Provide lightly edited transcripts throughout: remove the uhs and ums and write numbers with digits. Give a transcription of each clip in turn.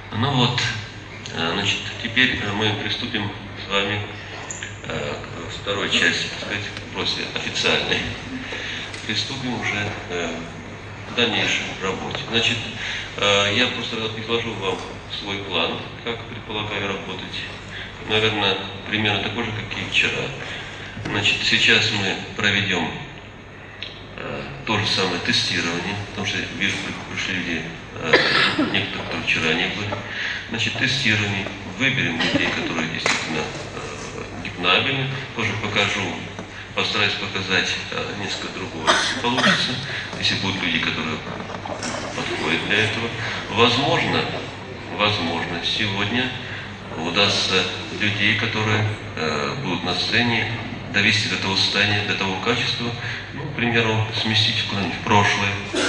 Ну вот, значит, теперь мы приступим с вами к второй части, так сказать, после официальной. Приступим уже к дальнейшей работе. Значит, я просто изложу вам свой план, как предполагаю работать. Наверное, примерно такой же, как и вчера. Значит, сейчас мы проведем то же самое тестирование, потому что вижу, пришли люди, некоторые, которые вчера не были. Значит, тестирование. Выберем людей, которые действительно гипнабельны. Тоже покажу, постараюсь показать несколько другого, если получится. Если будут люди, которые подходят для этого. Возможно, сегодня удастся людей, которые будут на сцене, довести до того состояния, до того качества, ну, к примеру, сместить куда-нибудь в прошлое.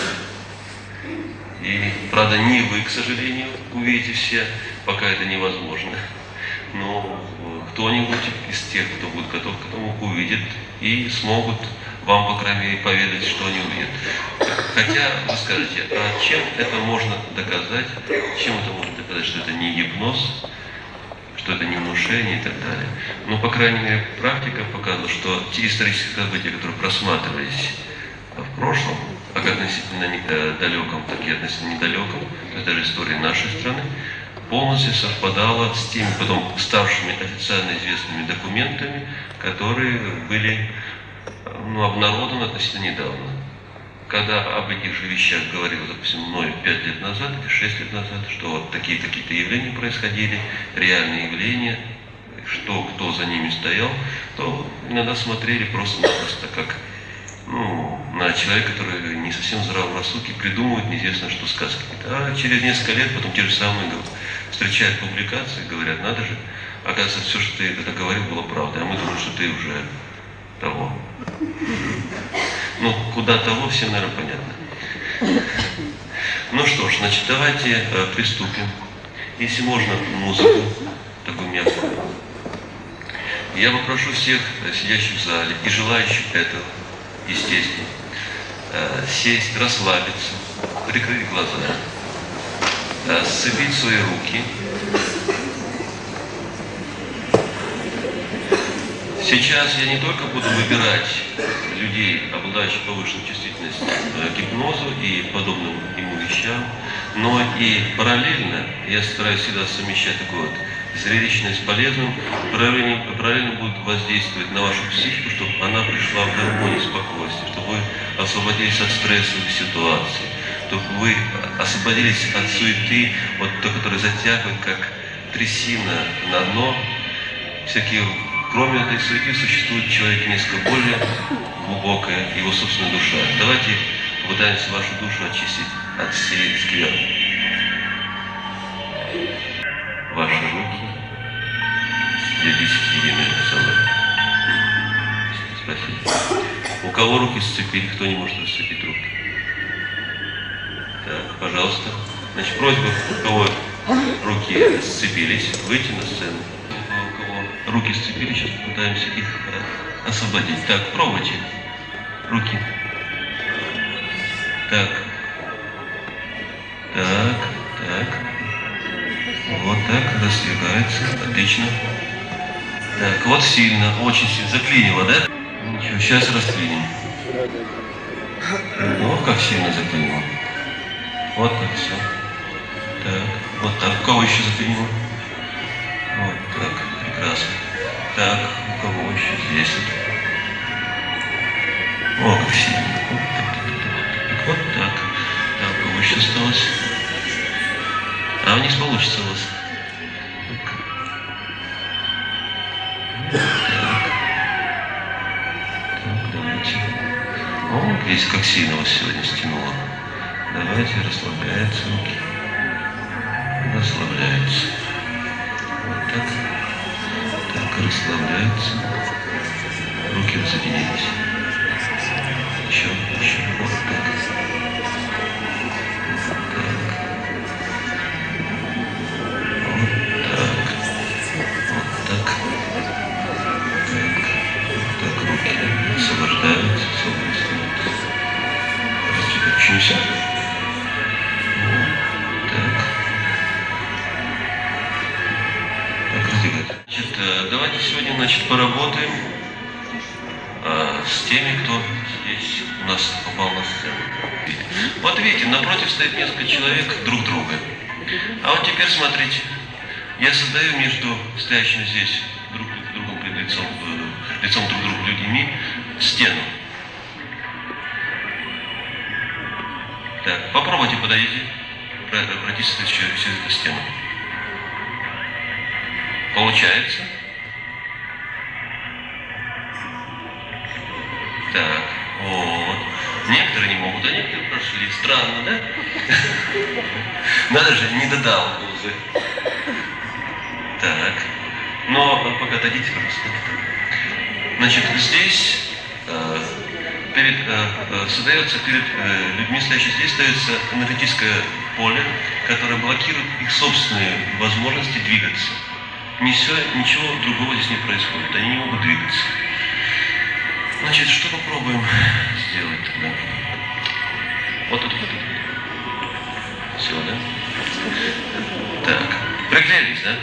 И, правда, не вы, к сожалению, увидите все, пока это невозможно. Но кто-нибудь из тех, кто будет готов к этому, увидит и смогут вам, по крайней мере, поведать, что они увидят. Хотя вы скажете, а чем это можно доказать? Чем это можно доказать, что это не гипноз, что это не внушение и так далее. Но, по крайней мере, практика показывала, что те исторические события, которые просматривались в прошлом, как относительно далеком, так и относительно недалеком, то есть даже истории нашей страны, полностью совпадала с теми потом ставшими официально известными документами, которые были обнародованы относительно недавно. Когда об этих же вещах говорил, допустим, мною 5 лет назад или 6 лет назад, что вот такие-то явления происходили, реальные явления, что кто за ними стоял, то иногда смотрели просто-напросто как на человека, который не совсем в здравом рассудке придумывает неизвестно что сказки. А через несколько лет потом те же самые встречают публикации, говорят, надо же, оказывается, все, что ты это говорил, было правдой, а мы думали, что ты уже того. Куда того, всем, наверное, понятно. Ну что ж, значит, давайте приступим. Если можно, музыку, такую мягкую. Я попрошу всех сидящих в зале и желающих этого, естественно, сесть, расслабиться, прикрыть глаза, сцепить свои руки. Сейчас я не только буду выбирать людей, обладающих повышенной чувствительностью к гипнозу и подобным ему вещам, но и параллельно я стараюсь всегда совмещать такое зрелищное с полезным, параллельно будут воздействовать на вашу психику, чтобы она пришла в гармонию, спокойствие, чтобы вы освободились от стрессовых ситуаций, чтобы вы освободились от суеты, вот той, которая затягивает, как трясина на дно. Кроме этой суеты существует в человеке несколько более глубокая его собственная душа. Давайте попытаемся вашу душу очистить от всей скверны. Ваши руки слились в единое целое. Спасибо. У кого руки сцепили, кто не может расцепить руки? Так, пожалуйста. Значит, просьба, у кого руки сцепились, выйти на сцену. У кого руки сцепились, сейчас попытаемся их освободить. Так, пробуйте. Руки. Так. Вот так, раздвигается. Отлично. Так, вот сильно, очень сильно. Заклинило, да? Ничего, сейчас раздвинем. Ну, как сильно заклинило. Вот так все. Так, вот так. У кого еще заклинило? Вот так, прекрасно. Так, у кого еще здесь? О, как сильно. Вот так. Так, у кого еще осталось? А вниз получится у вас. Так, давайте. О, видите, как сильно вас сегодня стянуло. Давайте, расслабляются руки. Расслабляются. Вот так. Так, расслабляются. Руки разъединились. Еще. Вот так. Освобождаются. Еще не все. Так. давайте сегодня, значит, поработаем с теми, кто здесь у нас попал на сцену. Вот видите, напротив стоит несколько человек друг друга. А вот теперь смотрите, я создаю между стоящими здесь друг другом лицом друг другу людьми стену. Так, попробуйте подойти, пройти через эту стену. Получается? Так, вот. Некоторые не могут, а некоторые прошли. Странно, да? Надо же, не додал уже. Так. Но пока дадите, пожалуйста. Значит, здесь создается перед людьми, стоящими здесь, создается энергетическое поле, которое блокирует их собственные возможности двигаться. Ничего другого здесь не происходит. Они не могут двигаться. Значит, что попробуем сделать тогда? Вот тут. Все, да? Так. Приклеились, да?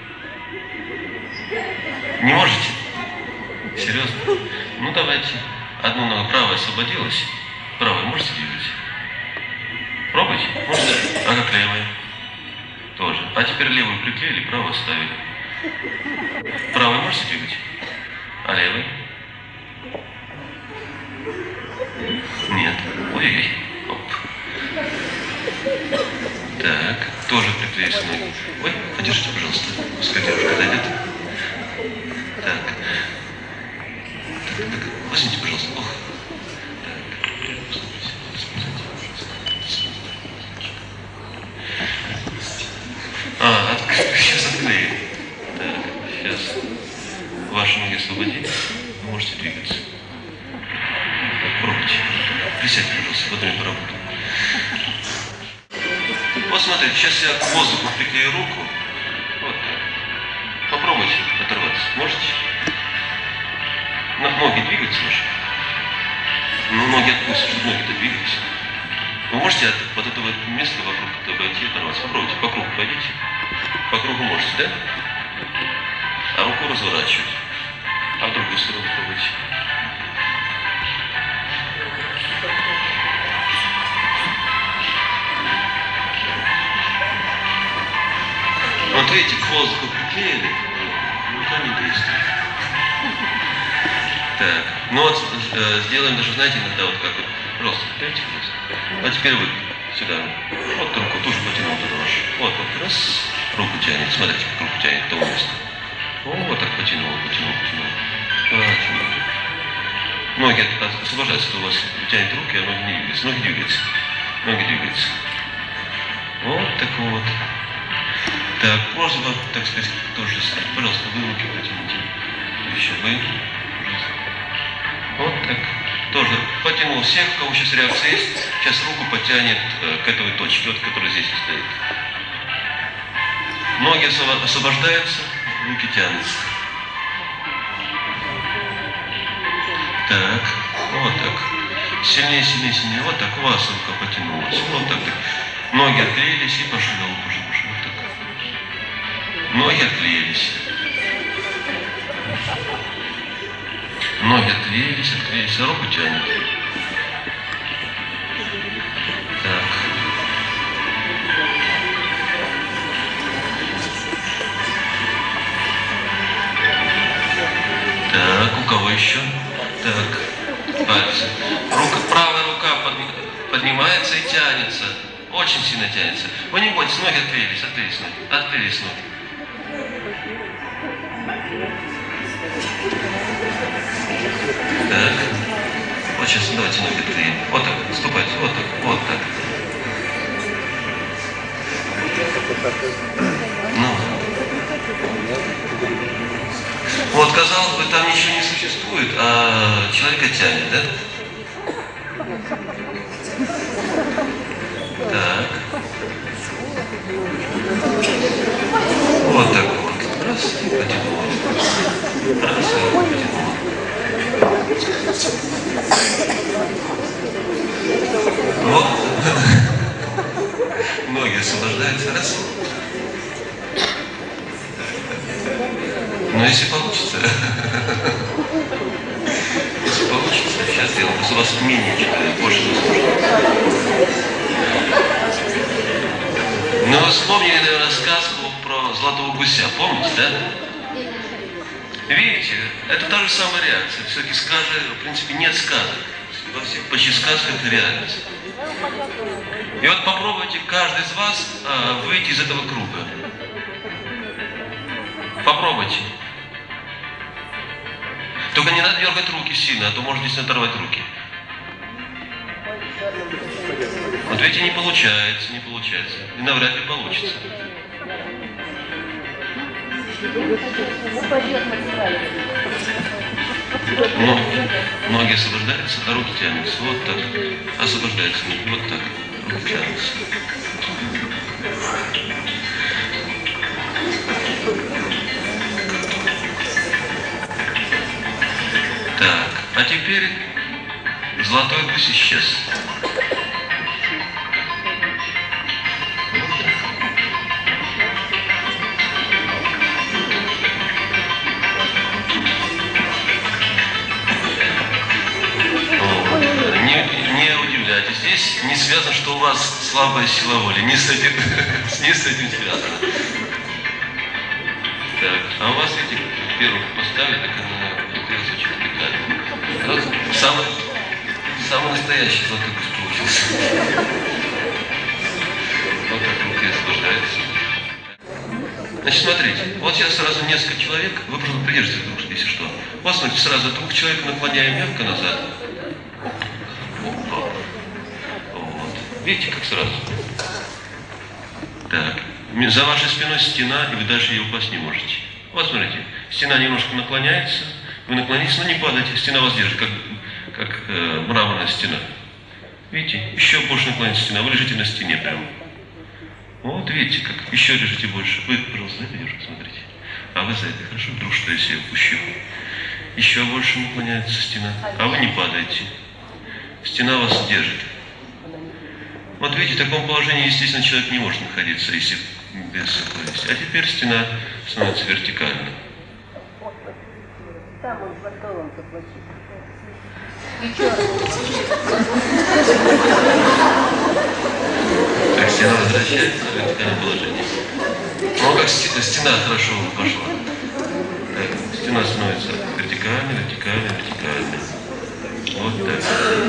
Не можете? Серьезно? Ну, давайте. Одну ногу правая освободилась. Правой можете двигать? Пробуйте. Можете? А как левая? Тоже. А теперь левую приклеили, правую оставили. Правой можете двигать? А левой? Нет. Ой-ой-ой. Оп. Так. Тоже приклеились ноги. Ой, подержите, пожалуйста. Пускай девушка дойдет. Так. Возьмите, пожалуйста. Ох. Сейчас отклеим. Так, сейчас. Ваши ноги освободили. Вы можете двигаться. Пробуйте. Присядьте, пожалуйста, в одну поработу. Вот смотрите, сейчас я к воздуху приклею руку. Вот. Попробуйте оторваться. Можете? Ноги двигаются ваши? Ну, ноги отпустят, чтобы ноги-то двигаются. Вы можете от вот этого места вокруг обойти и оторваться? Попробуйте, по кругу пойдите. По кругу можете, да? А руку разворачивать. А в другую сторону попробуйте. Вот видите, к воздуху приклеили, никуда не действует. Так, ну вот сделаем даже, знаете, иногда вот как вот, просто, приклеите, пожалуйста. А теперь вы сюда, вот руку тоже потянул туда вашу. Вот, раз, руку тянет, смотрите, как руку тянет к тому месту. Вот так потянул. Ноги освобождаются, что у вас тянет руки, а ноги не двигаются. Ноги двигаются. Вот так вот. Так, просьба, так сказать, тоже, пожалуйста, вы руки потяните. Еще вы, пожалуйста. Вот так. Тоже потянул всех, у кого сейчас реакция есть. Сейчас руку потянет к этой точке, вот, которая здесь стоит. Ноги освобождаются, руки тянутся. Так, вот так. Сильнее. Вот так, у вас рука потянулась. Вот так. Ноги отклеились и пошли на лоб уже. Вот так. Ноги отклеились. Ноги отклеились, а руку тянет. Так. Так, у кого еще? Так, пальцы. Правая рука поднимается и тянется. Очень сильно тянется. Вы не бойтесь, ноги отклеились ноги. Так. Вот сейчас давайте ноги отклеим. Вот так, ступайте, вот так. Ну. Вот, казалось бы, там ничего не существует, а человека тянет, да? Так. Вот так вот. Раз, и потянуло. Раз, и потянуло. Вот. Ноги освобождаются. Раз. Но если получится, если получится, сейчас сделаем, просто у вас менее читаю, больше возможно. Ну, вы вспомнили, наверное, сказку про золотого гуся, помните, да? Видите, это та же самая реакция. Все-таки сказки, в принципе, нет сказок. Во всех почти сказках это реальность. И вот попробуйте каждый из вас выйти из этого круга. Попробуйте. Только не надо дергать руки сильно, а то можно здесь оторвать руки. Вот видите, не получается, не получается. И навряд ли получится. Но ноги освобождаются, а руки тянутся. Вот так. Освобождаются ноги. Вот так. Руки тянутся. Так. А теперь золотой гусь исчез. Здесь не связано, что у вас слабая сила воли. Не с этим связано. Так, а у вас эти первых поставили, так она кажется очень прикольно. Самый настоящий золотой гусь получился. Вот так руки освобождаются. Значит, смотрите, вот сейчас сразу несколько человек, вы просто придержите друг, если что. Вот смотрите, сразу двух человек наклоняем мягко назад. Видите, как сразу? Так. За вашей спиной стена, и вы дальше ее упасть не можете. Вот смотрите, стена немножко наклоняется, вы наклонитесь, но не падайте, стена вас держит, как мраморная стена. Видите, еще больше наклонится стена, вы лежите на стене прямо. Вот видите, как еще лежите больше. Вы, пожалуйста, за это смотрите. А вы за это, хорошо? Вдруг что, если я упущу. Еще больше наклоняется стена, а вы не падаете. Стена вас держит. Вот видите, в таком положении, естественно, человек не может находиться, если без сухости. А теперь стена становится вертикальной. Там он под столом заплатил. Так, стена возвращается в вертикальное положение. Ну, как стена хорошо пошла. Так, стена становится вертикальной, вертикальной, вертикальной. Вот так.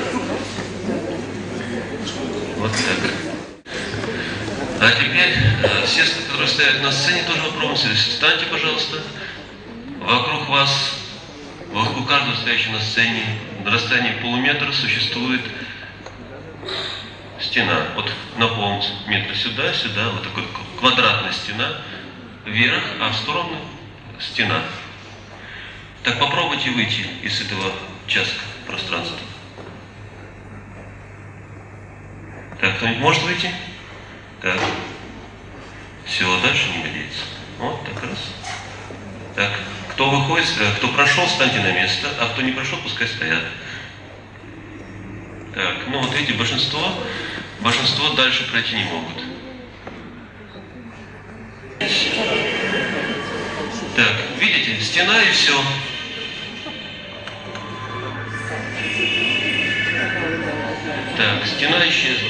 Вот так. А теперь все, которые стоят на сцене, тоже попробуйте. Встаньте, пожалуйста. Вокруг вас, вокруг каждого стоящего на сцене, на расстоянии полуметра существует стена. Вот на полметра сюда, сюда, вот такая квадратная стена, вверх, а в сторону стена. Так попробуйте выйти из этого участка пространства. Так, кто-нибудь может выйти? Так. Все, дальше не годится. Вот так раз. Так, кто выходит, кто прошел, встаньте на место, а кто не прошел, пускай стоят. Так, ну вот видите, большинство дальше пройти не могут. Так, видите, стена и все. Так, стена исчезла.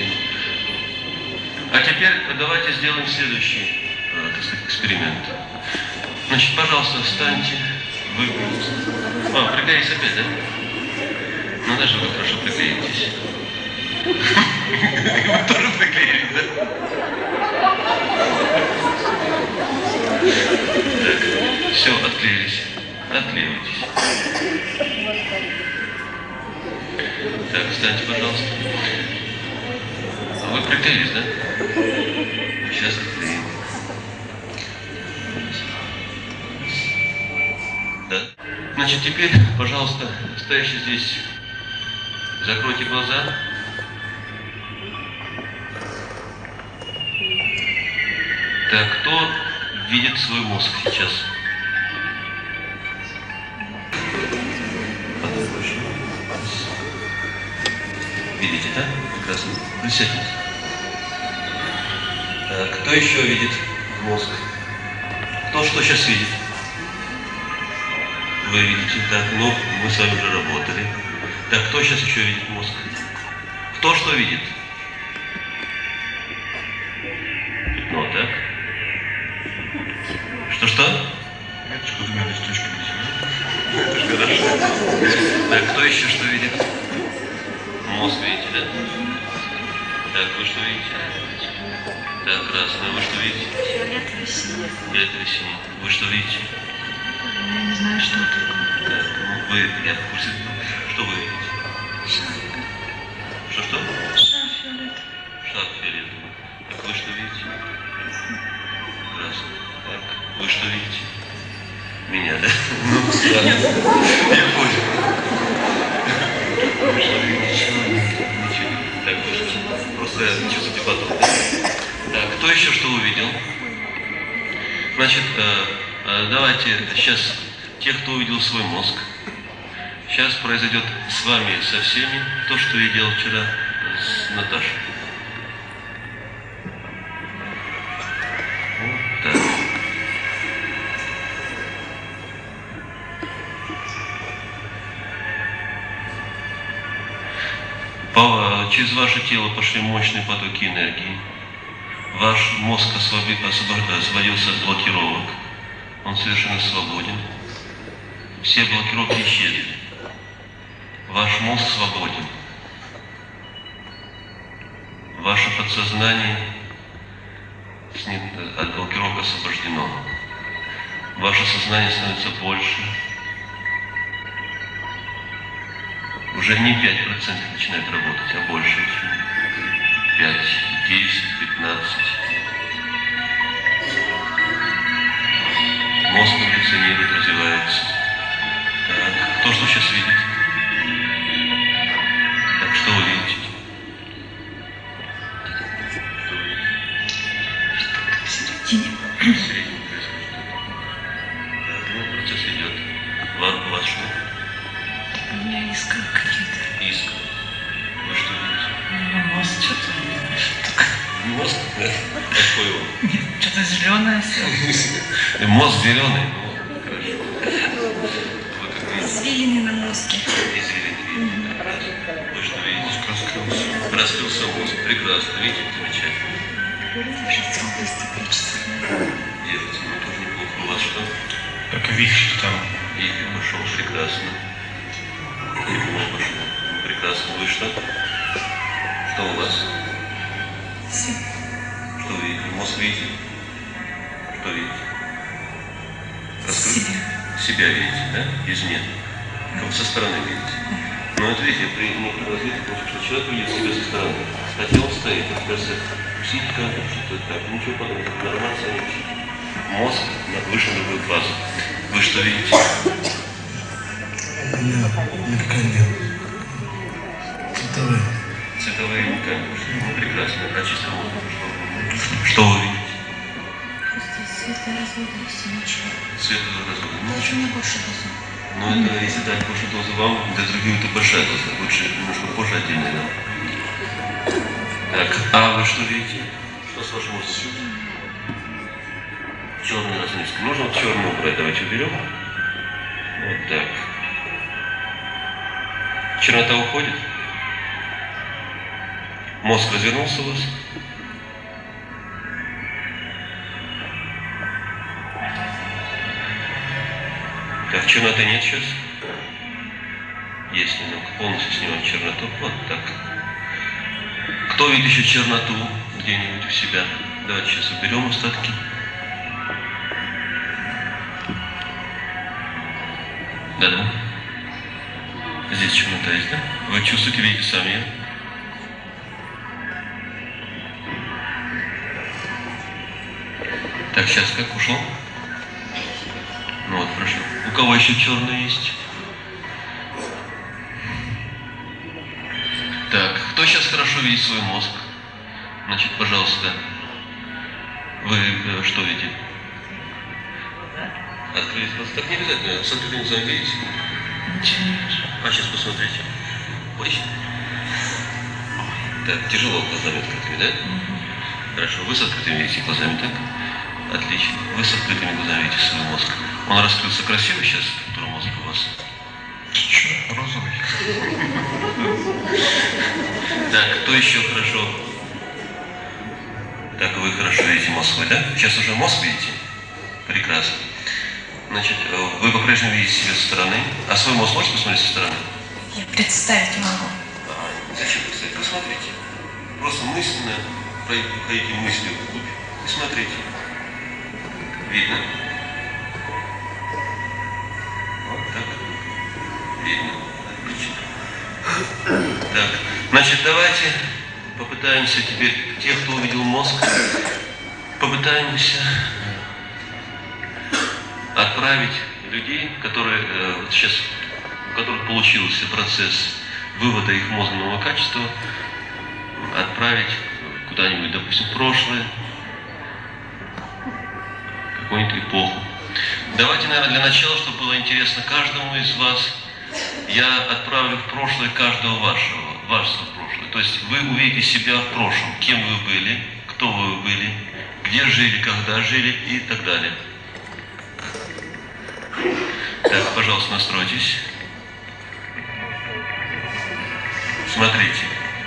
А теперь давайте сделаем следующий, так сказать, эксперимент. Значит, пожалуйста, встаньте. Вы... приклеитесь опять, да? Ну, даже вы хорошо приклеитесь. Вы тоже приклеились, да? Так, все, отклеились. Отклеивайтесь. Так, встаньте, пожалуйста. Вы приклеились, да? Сейчас отклеим. Да? Значит, теперь, пожалуйста, стоящий здесь, закройте глаза. Так, кто видит свой мозг сейчас? Видите, да? Прекрасно. Присядьте. Так, кто еще видит мозг? Кто что сейчас видит? Вы видите, так, ну, мы с вами уже работали. Так, кто сейчас еще видит мозг? Кто что видит? Пятно, так? Что-что? Меточку двумя листочками. Это же хорошо. Так, кто еще что видит? Мозг видите, да? Так, вы что видите? Так, красное, вы что видите? Фиолетовый, синий. Фиолетовый, синий. Вы что видите? Я не знаю, что такое. Так, ну вы, я в курсе. Что вы видите? Шар. Что-что? Шар фиолетовый. Шар фиолетовый. Так, вы что видите? Красный. Так, вы что видите? Меня, да? Ну, да. Я понял. Вы что видите? Ничего. Так, вы что? Просто чувствуйте потом. Так, кто еще что увидел? Значит, давайте сейчас тех, кто увидел свой мозг. Сейчас произойдет с вами, со всеми, то, что я делал вчера с Наташей. Вот так. Через ваше тело пошли мощные потоки энергии. Ваш мозг освободился от блокировок. Он совершенно свободен. Все блокировки исчезли. Ваш мозг свободен. Ваше подсознание от блокировок освобождено. Ваше сознание становится больше. Уже не 5% начинает работать, а больше, чем 5, 10, 15. Мозг эволюционирует, развивается. Так, кто что сейчас видит? Так, что вы видите? В середине. В середине происходит что-то. Так, ну, процесс идет. У вас что? У меня искры какие-то. Искра. Вы что видите? Ну, мозг что-то такое. Мозг? Да. Какой он? Нет, что-то зеленое все. Мозг зеленый, ну, хорошо. Вы как видите? Извилины на мозге. Извилины. Вы что видите? Мозг раскрылся. Раскрылся мозг. Прекрасно. Видите, замечательно. Держится области количества. Держится, ну тоже неплохо. У вас что? Так вихрь там. Вихрь пошел. Прекрасно. Вихрь пошел. Прекрасно. Вы что? Что у вас? Все. Что видите? Мозг видите? Что видите? Себя. Себя видите, да? Извне. Как со стороны видите. Но это видите, при некотором развитии, потому что человек видит себя со стороны. Хотя он стоит, это кажется, психика, что-то так, ничего подобного, нормально себя мозг выше на другую фазу. Вы что видите? У меня мелькание. Цветовые. Цветовые мелькания. Ну, прекрасно. А чисто мозг. Что вы видите? Просто светлые разводы и все, ничего. Светлые разводы. Ну, Даже не больше дозу. но это, если дать больше дозы вам, для других это большая доза. Лучше немножко позже отдельно дам. Так, а вы что видите? Что с вашим мозгом? Черный разместка. Нужно вот черный убрать. Давайте уберем. Вот так. Чернота уходит. Мозг развернулся у вас. Так, черноты нет сейчас. Есть немного. Полностью снимаем черноту. Вот так. Кто видит еще черноту где-нибудь у себя? Давайте сейчас уберем остатки. Да-да. Здесь чернота есть, да? Вы чувствуете, видите сами ее? Так, сейчас как ушло? Ну вот, хорошо. У кого еще черный есть? Так, кто сейчас хорошо видит свой мозг? Значит, пожалуйста, вы что видите? Открыть глаза. Так не обязательно, с открытым глазом видите? Ничего не вижу. А сейчас посмотрите. Ой. Так, тяжело глазами открытыми, да? Хорошо, вы с открытыми видите глазами, так? Отлично. Вы с открытыми глазами видите свой мозг. Он раскрылся красиво сейчас, структура мозга у вас? Че? Розовый? Так, кто еще хорошо? Так, вы хорошо видите мозг свой, да? Сейчас уже мозг видите? Прекрасно. Значит, вы по-прежнему видите себя со стороны. А свой мозг можете посмотреть со стороны? Я представить могу. Зачем представить? Посмотрите. Просто мысленно проходите мыслью вглубь и смотрите. Видно? Вот так. Видно. Отлично. Так, значит, давайте попытаемся теперь, тех, кто увидел мозг, попытаемся отправить людей, которые вот сейчас, у которых получился процесс вывода их мозгового качества, отправить куда-нибудь, допустим, в прошлое, какую-нибудь эпоху. Давайте, наверное, для начала, чтобы было интересно каждому из вас, я отправлю в прошлое каждого вашего прошлое. То есть вы увидите себя в прошлом, кем вы были, кто вы были, где жили, когда жили и так далее. Так, пожалуйста, настройтесь. Смотрите.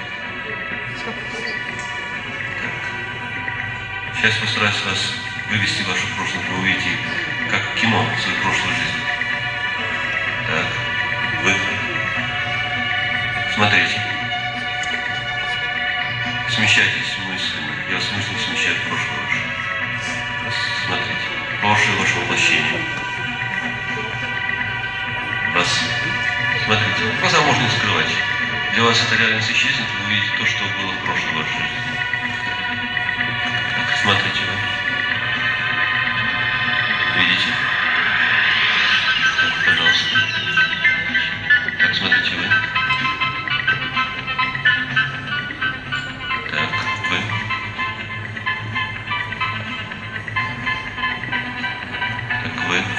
Так. Сейчас постараюсь вас вывести в ваше прошлое, вы увидите, как кино, свою прошлую жизнь. Так, вы. Смотрите. Смещайтесь мыслями. Я вас мысленно смещаю в прошлое ваше. Смотрите. Прошлое ваше воплощение. Раз. Смотрите. Глаза можно не скрывать. Для вас эта реальность исчезнет, вы увидите то, что было в прошлой вашей жизни. Так, смотрите вы. Видите? Так, пожалуйста. Так, смотрите вы. Так, вы. Так, вы.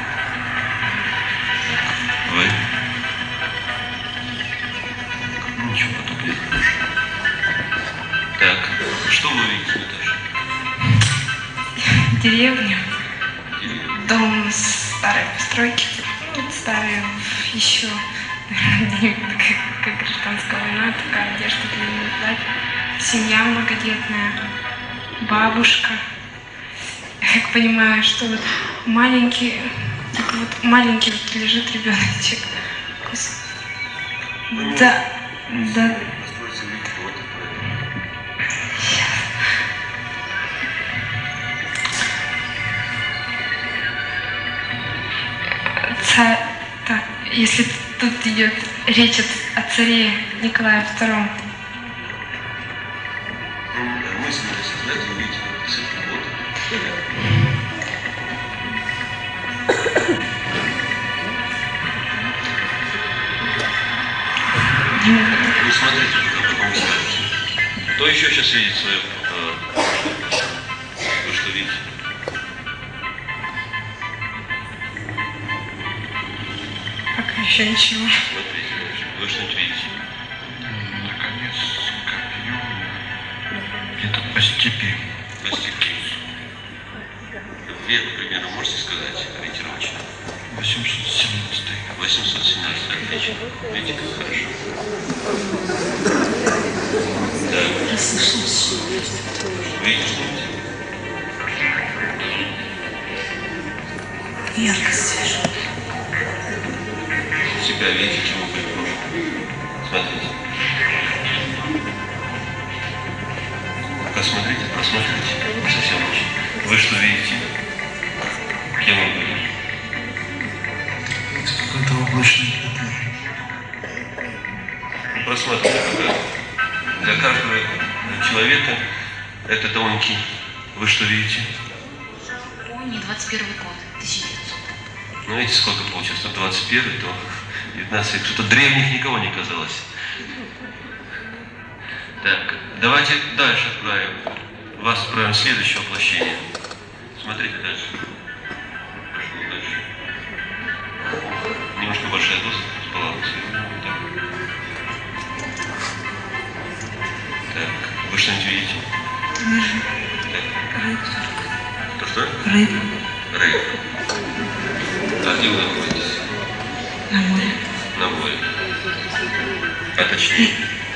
Так, вы. Ничего потом не слышу. Так, что вы видите, Наташа? Деревня. Дом старой постройки. Старый еще, как гражданская война, такая одежда длинная. Семья многодетная. Бабушка. Я как понимаю, что вот маленький вот лежит ребеночек. Да. Так, если тут идет речь о царе Николае II. Мысленно рассуждать, вы видите, как цепь работает. Вы смотрите, как вам скажете. Кто еще сейчас видит свое прошлое? Вы что видите? Пока еще ничего. Смотрите, вы что-нибудь видите? Наконец, копье. Где-то по степи. По степи. Век, примерно, можете сказать ориентировочно? 817. 817, отлично. Видите, как хорошо. Так. Я слышала. Видите что-нибудь? Ярко свежо. Себя видите, чему вы в прошлом. Смотрите. Посмотрите, просмотрите. Не совсем очень. Вы что видите? Кем вы были? Какое-то облачное пятно. Просмотрите, какая. Для каждого человека это тонкий. Вы что видите? Не 21 год, 1900. Ну, видите, сколько получилось? 121, то 19 век. Что-то древних никого не казалось. Так, давайте дальше отправим. Вас отправим в следующее воплощение. Смотрите дальше. Пошло дальше. Немножко большая доза сбалансируем. Так, вы что-нибудь видите? Вижу. Так. Рыбку. То, что Что? Рыб. Рыб. А где вы находитесь? На море. На море. А точнее?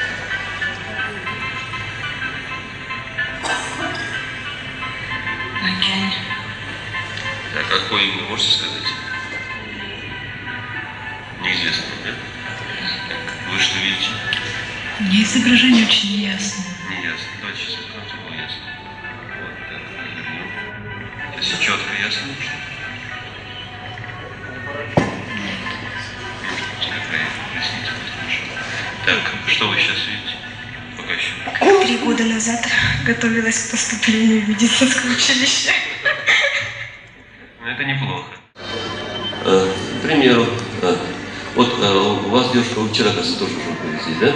На океане. А какой именно можете сказать? Неизвестно, да? Вы что видите? Мне изображение очень неясно. Неясно. Давайте сейчас покажем, чтобы было ясно. Вот так, развернем. Если четко ясно, что? Так, что вы сейчас видите? Пока еще. 3 года назад готовилась к поступлению в медицинское училище. Ну, это неплохо. К примеру, вот у вас девушка, вы вчера, кажется, тоже уже были здесь, да?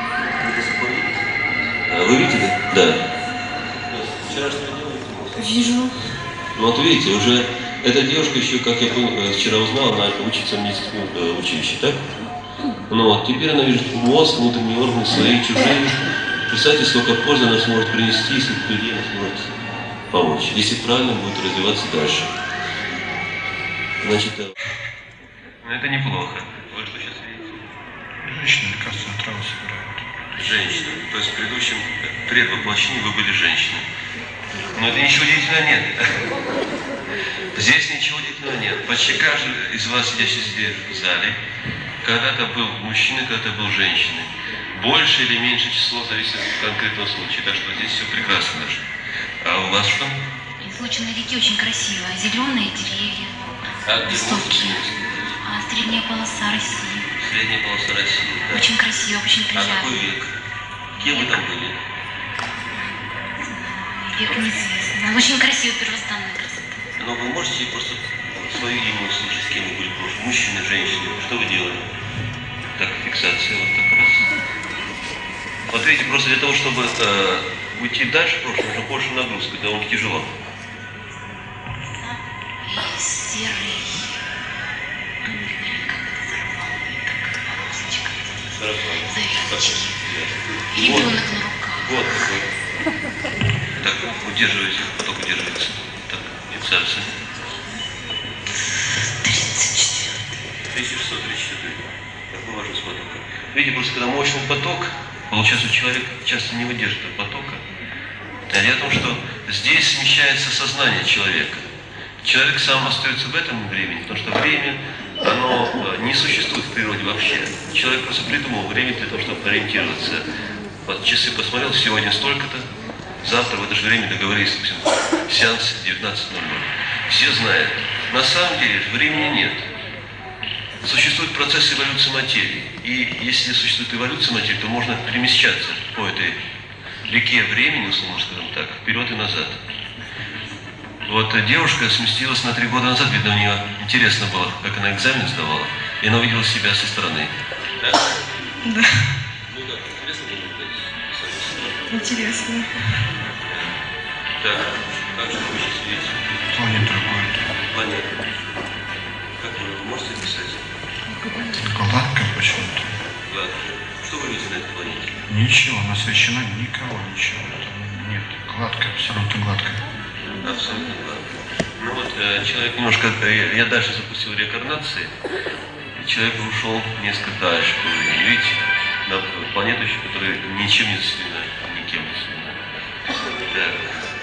Вы видите? Да. Вчерашнего дня Вижу. Ну вот видите, уже эта девушка еще, как я вчера узнал, она учится в медицинском училище, так? Ну вот, теперь она видит мозг, внутренние органы свои, чужие. Представьте, сколько пользы она сможет принести, если людей она сможет помочь, если правильно будет развиваться дальше. Значит, это неплохо. Вы что сейчас видите? Женщины лекарственную траву собирают. Женщина. То есть в предыдущем предвоплощении вы были женщиной. Но это ничего удивительного нет. Здесь ничего удивительного нет. Почти каждый из вас, сидящий здесь в зале, когда-то был мужчиной, когда-то был женщиной. Больше или меньше число зависит от конкретного случая. Так что здесь все прекрасно даже. А у вас что? Излучина реки очень красивая, зеленые деревья, А где листовки. Средняя полоса России. Средняя полоса России. Да. Очень красиво, очень А приятно. какой век? Кем вы там были? Век неизвестно. Очень красиво, первозданная красота. Но вы можете просто свою имя услышать, с кем вы были в прошлом? Мужчины, женщины. Что вы делали? Так, фиксация вот так раз. Вот видите, просто для того, чтобы уйти дальше в прошлое, нужно больше нагрузки, довольно тяжело. Серый. Как это зарвало, как полосочка. Сарафан. И ребенок на руках. Вот такой. Так, удерживайте, поток удерживается. Так, фиксация. 34. 1634. Какой важный поток. Видите, просто когда мощный поток, получается, человек часто не выдерживает потока. Дело в том, что здесь смещается сознание человека. Человек сам остается в этом времени, потому что время, оно не существует в природе вообще. Человек просто придумал время для того, чтобы ориентироваться. Вот часы посмотрел, сегодня столько-то, завтра в это же время договорились, допустим, сеанс 19:00. Все знают. На самом деле времени нет. Существует процесс эволюции материи. И если существует эволюция материи, то можно перемещаться по этой реке времени, условно скажем так, вперед и назад. Вот девушка сместилась на 3 года назад, видно, у нее интересно было, как она экзамен сдавала, и она увидела себя со стороны. Да? Да. Ну да, интересно было Интересно. Так, как же вы сейчас видите? Планета другой. Понятно. Как вы можете писать? Гладко почему-то. Ладно. Что вы видите на этой планете? Ничего, она освещена, никого, ничего. Там нет. Гладко, абсолютно гладко. Абсолютно гладко. Ну вот, человек немножко, я дальше запустил реинкарнации, и человек ушел несколько дальше по времени. Видите, на планету, которая ничем не заселена, никем не заселена. Так.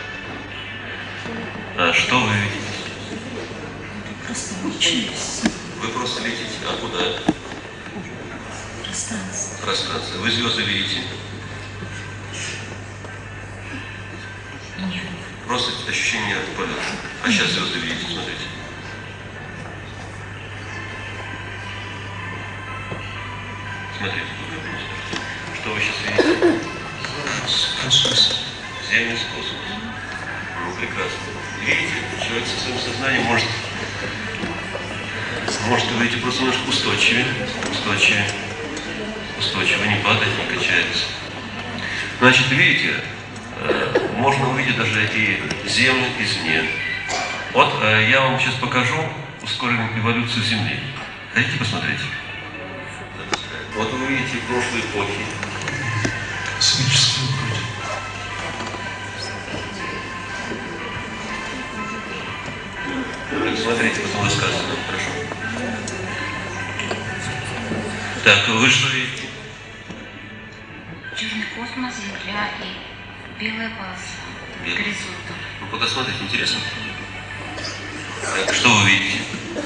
А что вы видите? Просто ничего. Вы просто летите. А куда? Пространство. Пространство. Вы звезды видите? Нет. Просто ощущение полета. А сейчас звезды видите, смотрите. Смотрите, что вы сейчас видите? Космос. Земля с космосом. Ну, прекрасно. Видите, человек со своим сознанием может говорить просто немножко устойчивее, не падать, не качается. Значит, видите, можно увидеть даже и Землю извне. Вот я вам сейчас покажу ускоренную эволюцию Земли. Хотите посмотреть? Вот вы видите прошлые эпохи. Космическую грудь. Так, смотрите, потом рассказывайте нам, хорошо. Так, вы что видите? Черный космос, Земля и белая полоса Белый. горизонта. Ну, пока смотрите, интересно. Так, что вы видите?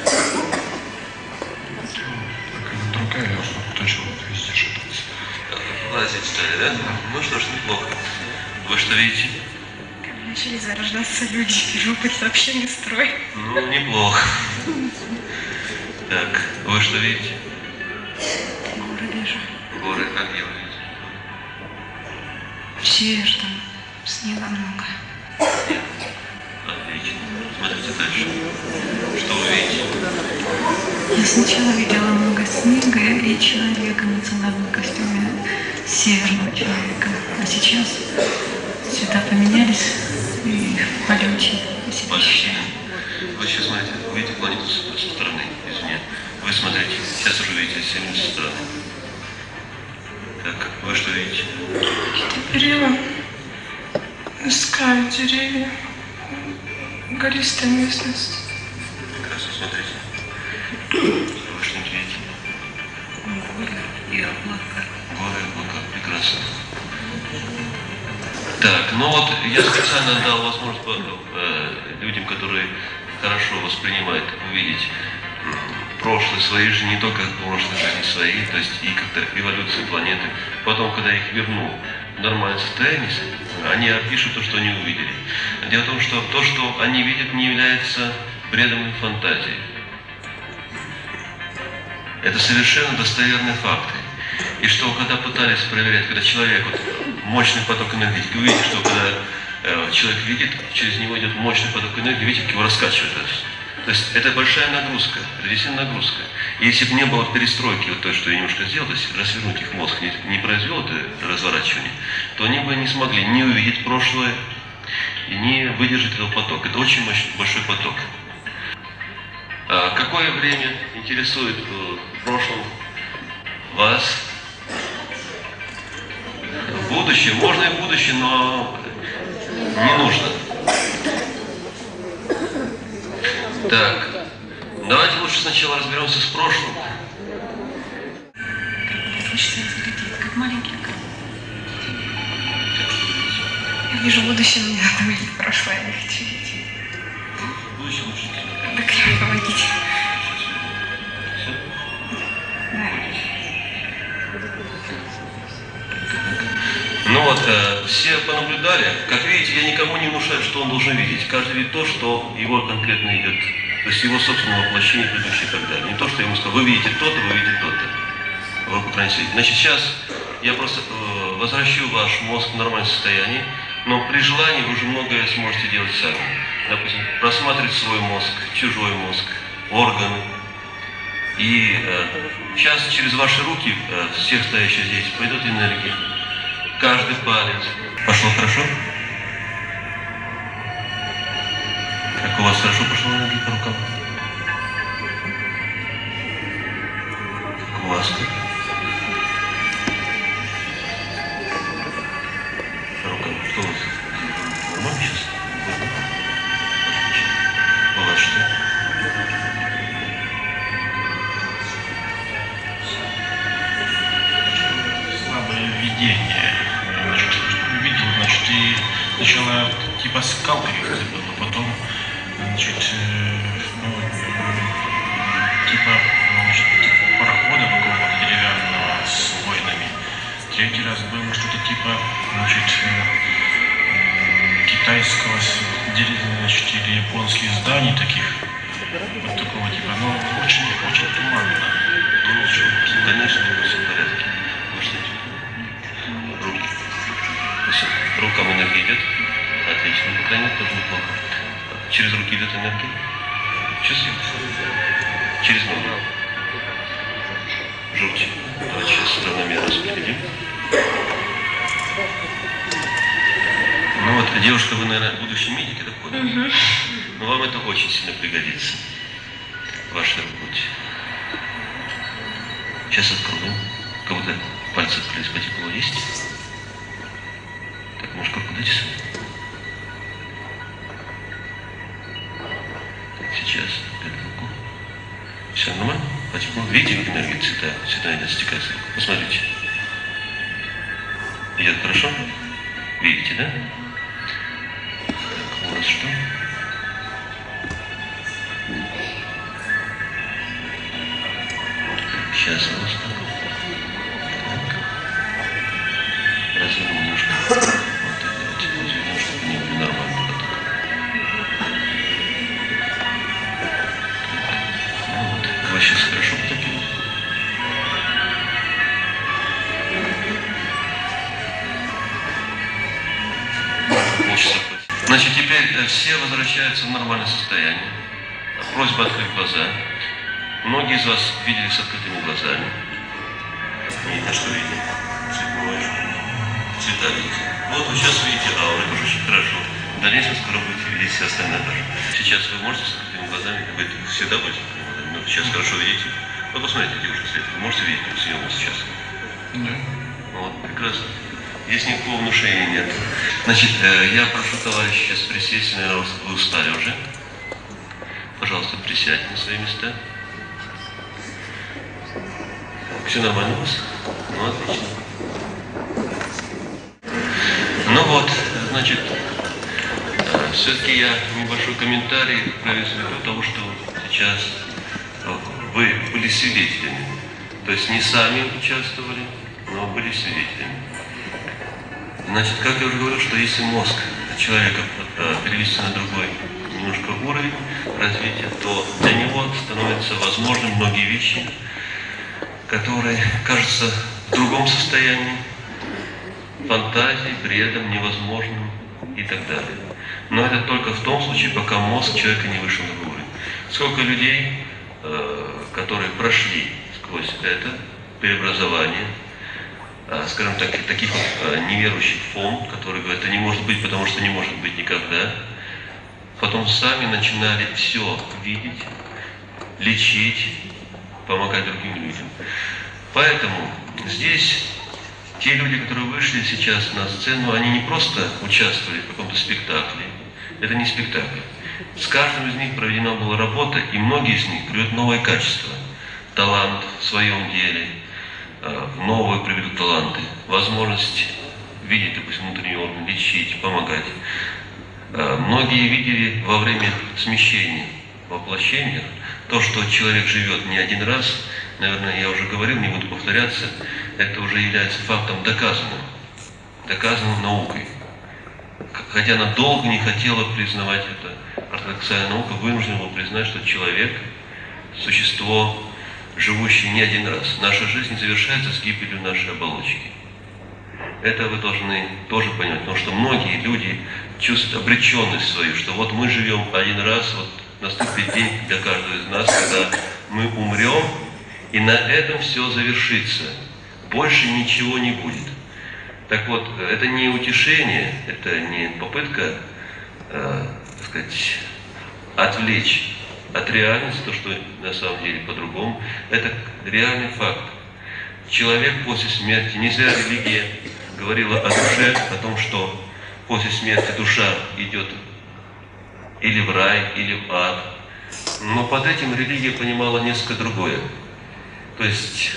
Какая-то другая должна точно везде шататься. Лазить стали, да? Ну что ж, неплохо. Вы что видите? Начали зарождаться люди, первый сообщение строй. Ну, неплохо. Так, вы что видите? Горы вижу. Горы, как я видите? Север там, снега много. Отлично. Смотрите дальше. Что вы видите? Я сначала видела много снега и человека в национальном костюме северного человека. А сейчас цвета поменялись и в полете. Почти. Вы сейчас смотрите, вы видите планету со стороны, извне. Вы смотрите, сейчас уже видите Землю со стороны. Так, вы что видите? Перила, скай, деревья, гористая местность. Прекрасно, смотрите. Вы что видите? Горы и облака. Горы, облака, прекрасно. Так, ну вот я специально дал возможность людям, которые хорошо воспринимают, увидеть прошлое своей жизни, не только прошлой жизни своей, то есть и как-то эволюцию планеты. Потом, когда я их верну в нормальное состояние, они опишут то, что они увидели. Дело в том, что то, что они видят, не является бредом и фантазией. Это совершенно достоверные факты. И что, когда пытались проверять, когда человек, вот, мощный поток энергии, вы видите, что когда человек видит, через него идет мощный поток энергии, видите, как его раскачивает. То есть это большая нагрузка, это действительно нагрузка. И если бы не было перестройки, вот то, что я немножко сделал, то есть развернуть их мозг, не произвел это разворачивание, то они бы не смогли не увидеть прошлое и не выдержать этого потока. Это очень большой поток. А какое время интересует в прошлом вас? В будущем, можно и в будущем, но не нужно. Так, давайте лучше сначала разберемся с прошлым. Хочется разглядеть, как маленький огонь. Так, что вы видите? Я вижу будущее, мне надо увидеть прошлое, я не хочу видеть. В будущем лучше не Так я помогите. Сейчас все? Да. Ну вот, все понаблюдали. Как видите, я никому не внушаю, что он должен видеть. Каждый видит то, что его конкретно идет. То есть его собственное воплощение, предыдущее и так далее. Не то, что я ему сказал, вы видите то-то, вы видите то-то. Вы, по крайней мере, значит, сейчас я просто возвращу ваш мозг в нормальное состояние, но при желании вы уже многое сможете делать сами. Допустим, просматривать свой мозг, чужой мозг, органы. И сейчас через ваши руки, всех стоящих здесь, пойдет энергия. Каждый палец. Пошло хорошо? Как у вас хорошо пошло энергия по рукам? Как у вас? По рукам. Что у вас? Нормально сейчас? У вас что? Слабое видение. Значит, увидел, значит, и сначала типа скалка какая-то была, потом, значит, типа, значит, парохода какого-то деревянного с войнами. Третий раз было что-то типа, значит, китайского, значит, или японских зданий таких, вот такого типа, но очень, очень туманно. Ну ничего, конечно, все в порядке. Вы что идете? Руки. Все. Рукам энергия идет. Отлично. Ну, по крайней мере, тоже неплохо. Через руки идет энергия. Чувствуете? Через ноги. Жуть. Давайте сейчас равномерно распределим. Ну вот, девушка, вы, наверное, будущий медик, я так понял? Но вам это очень сильно пригодится в вашей работе. Сейчас откроем. Как будто пальцы открылись по теплу. Есть? Так, может, как дайте сюда? Так, Сейчас. Все нормально? Потекло. Видите, как энергия цвета идет, стекается? Посмотрите. Идет хорошо? Видите, да? Так, у нас что? Сейчас у нас так. Разверну немножко. Вот так, давайте развернем, чтобы не было нормально. Вы сейчас хорошо потопили? Полчаса. Значит, теперь все возвращаются в нормальное состояние. Просьба открыть глаза. Многие из вас видели с открытыми глазами. Видно, что видите? Цветное, цвета видите. Вот вы сейчас видите ауры, тоже очень хорошо. В дальнейшем скоро будете видеть все остальное тоже. Сейчас вы можете с открытыми глазами, вы всегда будете. Ну, сейчас хорошо видите. Вот посмотрите, девушка Света, вы можете видеть съемку сейчас? Да. Вот, прекрасно. Здесь никакого внушения нет. Значит, я прошу товарища сейчас присесть, наверное, вы устали уже. Пожалуйста, присядьте на свои места. Все нормально у вас? Ну, отлично. Ну вот, значит, все-таки я небольшой комментарий приведу того, что сейчас вы были свидетелями. То есть не сами участвовали, но были свидетелями. Значит, как я уже говорил, что если мозг человека перевести на другой немножко уровень развития, то для него становятся возможны многие вещи, которые кажутся в другом состоянии, фантазии, при этом невозможным и так далее. Но это только в том случае, пока мозг человека не вышел на уровень. Сколько людей, которые прошли сквозь это преобразование, скажем так, таких неверующих фом, которые говорят, это не может быть, потому что не может быть никогда, потом сами начинали все видеть, лечить, помогать другим людям. Поэтому здесь те люди, которые вышли сейчас на сцену, они не просто участвовали в каком-то спектакле. Это не спектакль. С каждым из них проведена была работа, и многие из них приведут новые качества. Талант в своем деле, новые приведут таланты, возможность видеть, допустим, внутренний орган, лечить, помогать. Многие видели во время смещения, воплощения, то, что человек живет не один раз, наверное, я уже говорил, не буду повторяться, это уже является фактом доказанным наукой. Хотя она долго не хотела признавать это, ортодоксальная наука вынуждена была признать, что человек – существо, живущее не один раз. Наша жизнь завершается с гибелью нашей оболочки. Это вы должны тоже понять, потому что многие люди чувствуют обреченность свою, что вот мы живем один раз, вот наступит день для каждого из нас, когда мы умрем, и на этом все завершится. Больше ничего не будет. Так вот, это не утешение, это не попытка, так сказать, отвлечь от реальности, то, что на самом деле по-другому. Это реальный факт. Человек после смерти, не зря религия говорила о душе, о том, что после смерти душа идет или в рай, или в ад. Но под этим религия понимала несколько другое. То есть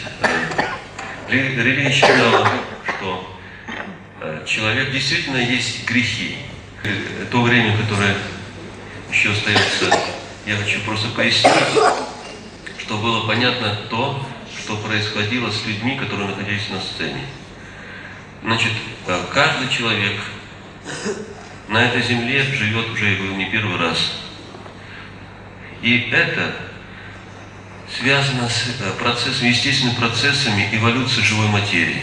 религия считала, что человек действительно есть грехи. То время, которое еще остается, я хочу просто пояснить, что было понятно то, что происходило с людьми, которые находились на сцене. Значит, каждый человек на этой земле живет уже, я говорю, не первый раз. И это связано с процессами, естественными процессами эволюции живой материи.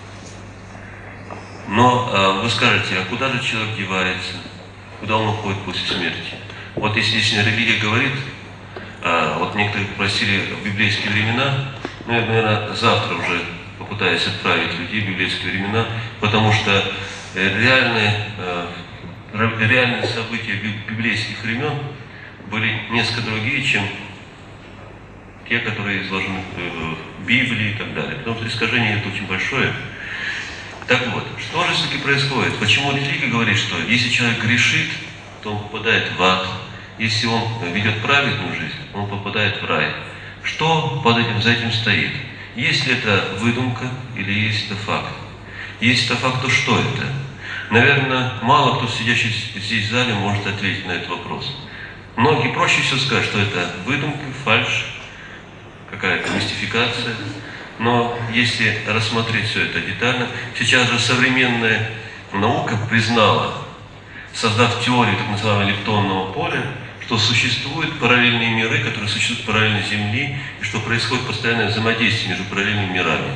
Но вы скажете, а куда же человек девается? Куда он уходит после смерти? Вот если религия говорит, вот некоторые просили в библейские времена, ну я, наверное, завтра уже попытаюсь отправить людей в библейские времена, потому что реальные события библейских времен были несколько другие, чем те, которые изложены в Библии и так далее. Потому что искажение это очень большое. Так вот, что же все-таки происходит? Почему религия говорит, что если человек грешит, то он попадает в ад, Если он ведет праведную жизнь, он попадает в рай. Что за этим стоит? Есть ли это выдумка или есть это факт? Если это факт, то что это? Наверное, мало кто, сидящий здесь в зале, может ответить на этот вопрос. Многие проще всего сказать, что это выдумка, фальшь, какая-то мистификация. Но если рассмотреть все это детально, сейчас же современная наука признала, создав теорию так называемого электронного поля, что существуют параллельные миры, которые существуют параллельно Земли, и что происходит постоянное взаимодействие между параллельными мирами.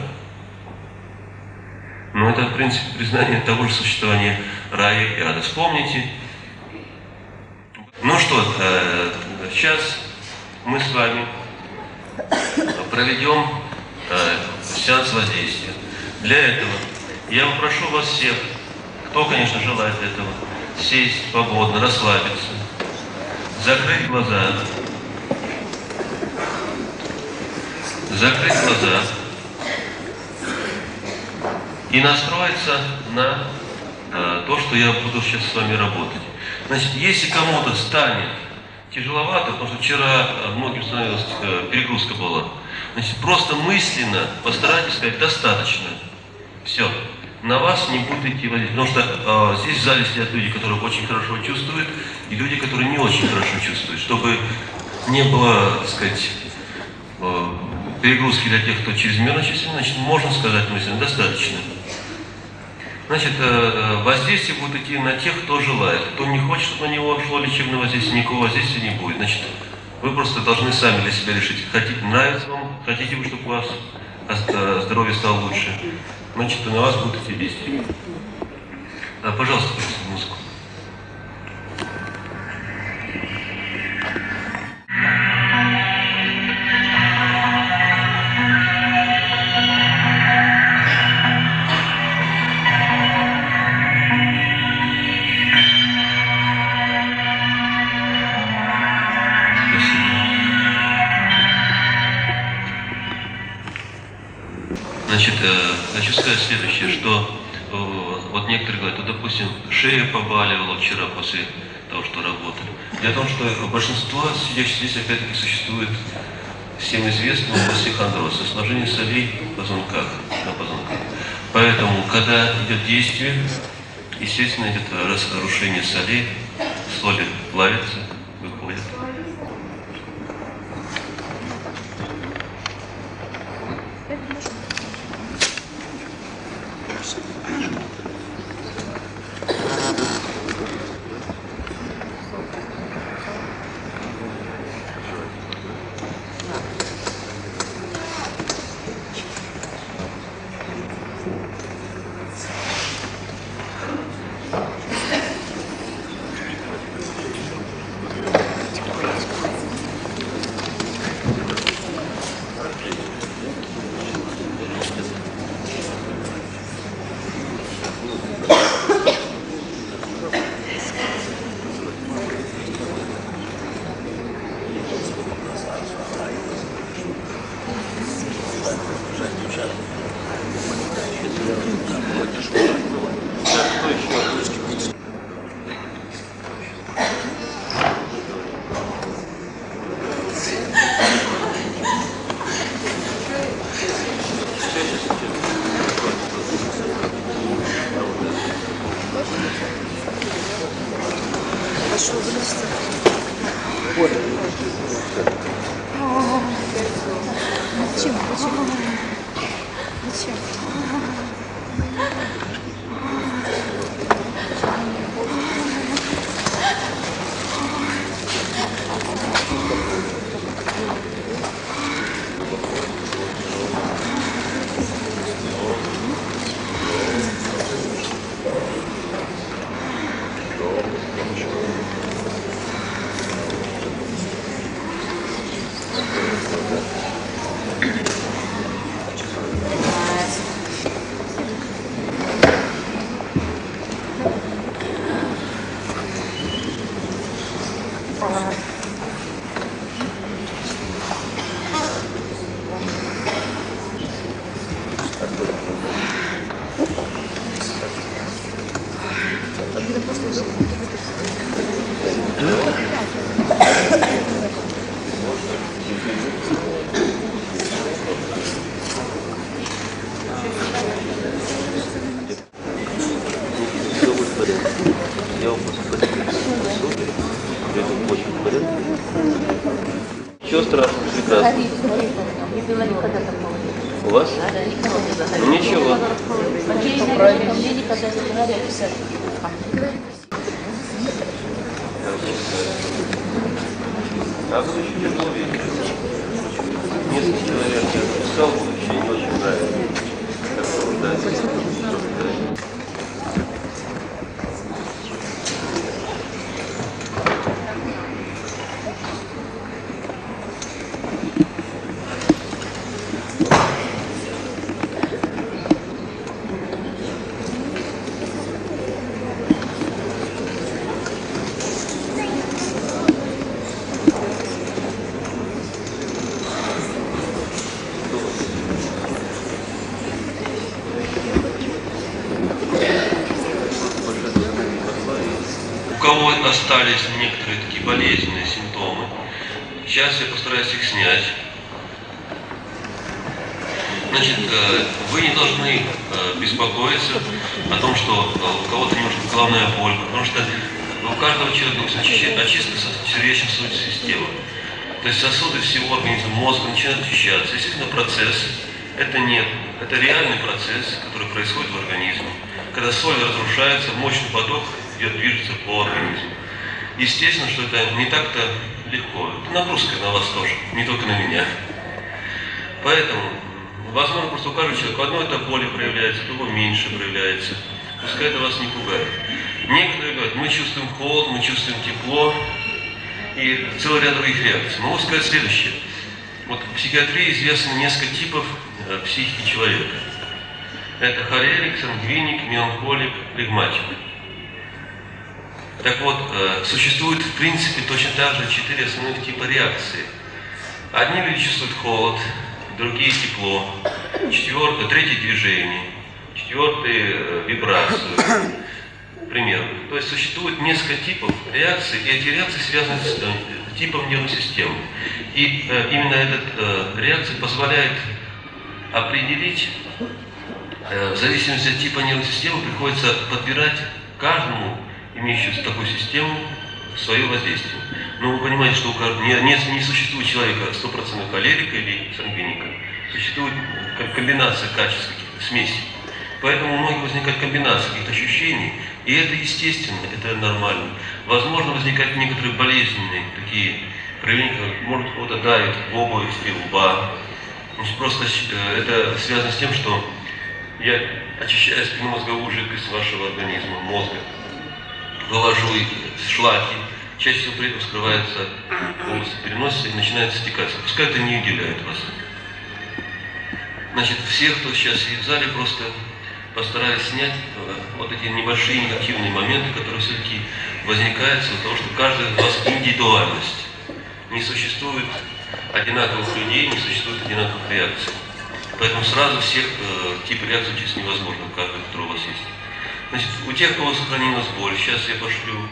Но это, в принципе, признание того же существования рая и ада. Вспомните. Ну что, сейчас мы с вами проведем сеанс воздействия. Для этого я попрошу вас всех, кто, конечно, желает этого, сесть свободно, расслабиться, закрыть глаза, и настроиться на то, что я буду сейчас с вами работать. Значит, если кому-то станет тяжеловато, потому что вчера многим становилась перегрузка была, значит, просто мысленно постарайтесь сказать «достаточно». Все. На вас не будет идти воздействие. Потому что здесь в зале сидят люди, которые очень хорошо чувствуют, и люди, которые не очень хорошо чувствуют. Чтобы не было, так сказать, перегрузки для тех, кто чрезмерно чувствителен, значит, можно сказать мысленно «достаточно». Значит, воздействие будет идти на тех, кто желает. Кто не хочет, чтобы на него шло лечебное воздействие, никакого воздействия не будет. Значит, вы просто должны сами для себя решить, нравится вам, хотите вы, чтобы у вас здоровье стало лучше. Значит, на вас будут эти действия. Пожалуйста, музыку. Значит, хочу сказать следующее, что вот некоторые говорят, вот, допустим, шея побаливала вчера после того, что работали. Дело в том, что большинство сидящих здесь, опять-таки, существует всем известного остеохондроз, осложнение солей на позвонках. Поэтому, когда идет действие, естественно, идет разрушение солей, соли плавятся, выходят. Девочка, в порядке? Ничего страшного, прекрасно. У вас? Ну, ничего. А будущее не было видно. Несколько человек я писал будущее, не очень нравится. Как побуждать. У кого остались некоторые такие болезненные симптомы, сейчас я постараюсь их снять. Значит, вы не должны беспокоиться о том, что у кого-то немножко головная боль, потому что у каждого человека очистка сердечно-сосудистой системы. То есть сосуды всего организма, мозга начинают очищаться. Естественно, процесс, это реальный процесс, который происходит в организме. Когда соль разрушается, мощный поток движется по организму. Естественно, что это не так-то легко. Это нагрузка на вас тоже, не только на меня. Поэтому, возможно, просто у каждого человека одно это более проявляется, другое меньше проявляется. Пускай это вас не пугает. Некоторые говорят, мы чувствуем холод, мы чувствуем тепло и целый ряд других реакций. Могу сказать следующее. Вот в психиатрии известно несколько типов психики человека. Это холерик, сангвиник, меланхолик, флегматик. Так вот, существует в принципе точно так же 4 основных типа реакции. Одни люди чувствуют холод, другие тепло, третий движение, четвертый вибрацию, примерно. То есть существует несколько типов реакций, и эти реакции связаны с типом нервной системы. И именно эта реакция позволяет определить, в зависимости от типа нервной системы, приходится подбирать каждому имеющую такую систему свое воздействие. Но вы понимаете, что не существует человека 100% холерика или сангвиника. Существует комбинация качеств, каких-то смесей. Поэтому у многих возникает комбинация каких-то ощущений, и это естественно, это нормально. Возможно, возникают некоторые болезненные такие проявления, может кто-то давит в область лба. Просто это связано с тем, что я очищаю спинномозговую жидкость вашего организма, мозга. Вывожу шлаки, чаще всего при этом скрывается область переноса и начинает стекаться. Пускай это не удивляет вас. Значит, всех, кто сейчас сидит в зале, просто постараюсь снять вот эти небольшие негативные моменты, которые все-таки возникают из-за того, что каждый из вас индивидуальность. Не существует одинаковых людей, не существует одинаковых реакций. Поэтому сразу всех типов реакций учесть невозможно, каждый, который у вас есть. Значит, у тех, у кого сохранилась боль, сейчас я пошлю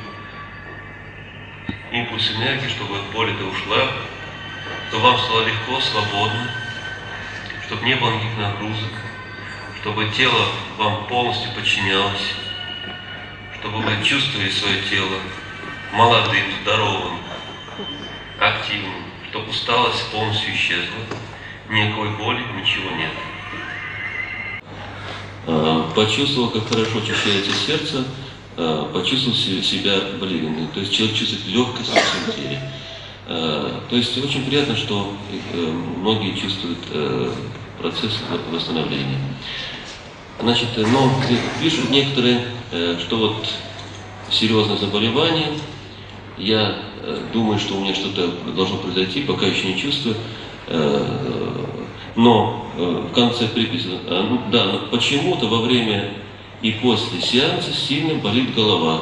импульс энергии, чтобы боль эта ушла, чтобы вам стало легко, свободно, чтобы не было никаких нагрузок, чтобы тело вам полностью подчинялось, чтобы вы чувствовали свое тело молодым, здоровым, активным, чтобы усталость полностью исчезла, никакой боли, ничего нет. Почувствовал, как хорошо очищается сердце, почувствовал себя болезненным. То есть человек чувствует легкость в своем теле. То есть очень приятно, что многие чувствуют процесс восстановления. Значит, но пишут некоторые, что вот серьезное заболевание, я думаю, что у меня что-то должно произойти, пока еще не чувствую. Но в конце приписи, да, но почему-то во время и после сеанса сильно болит голова.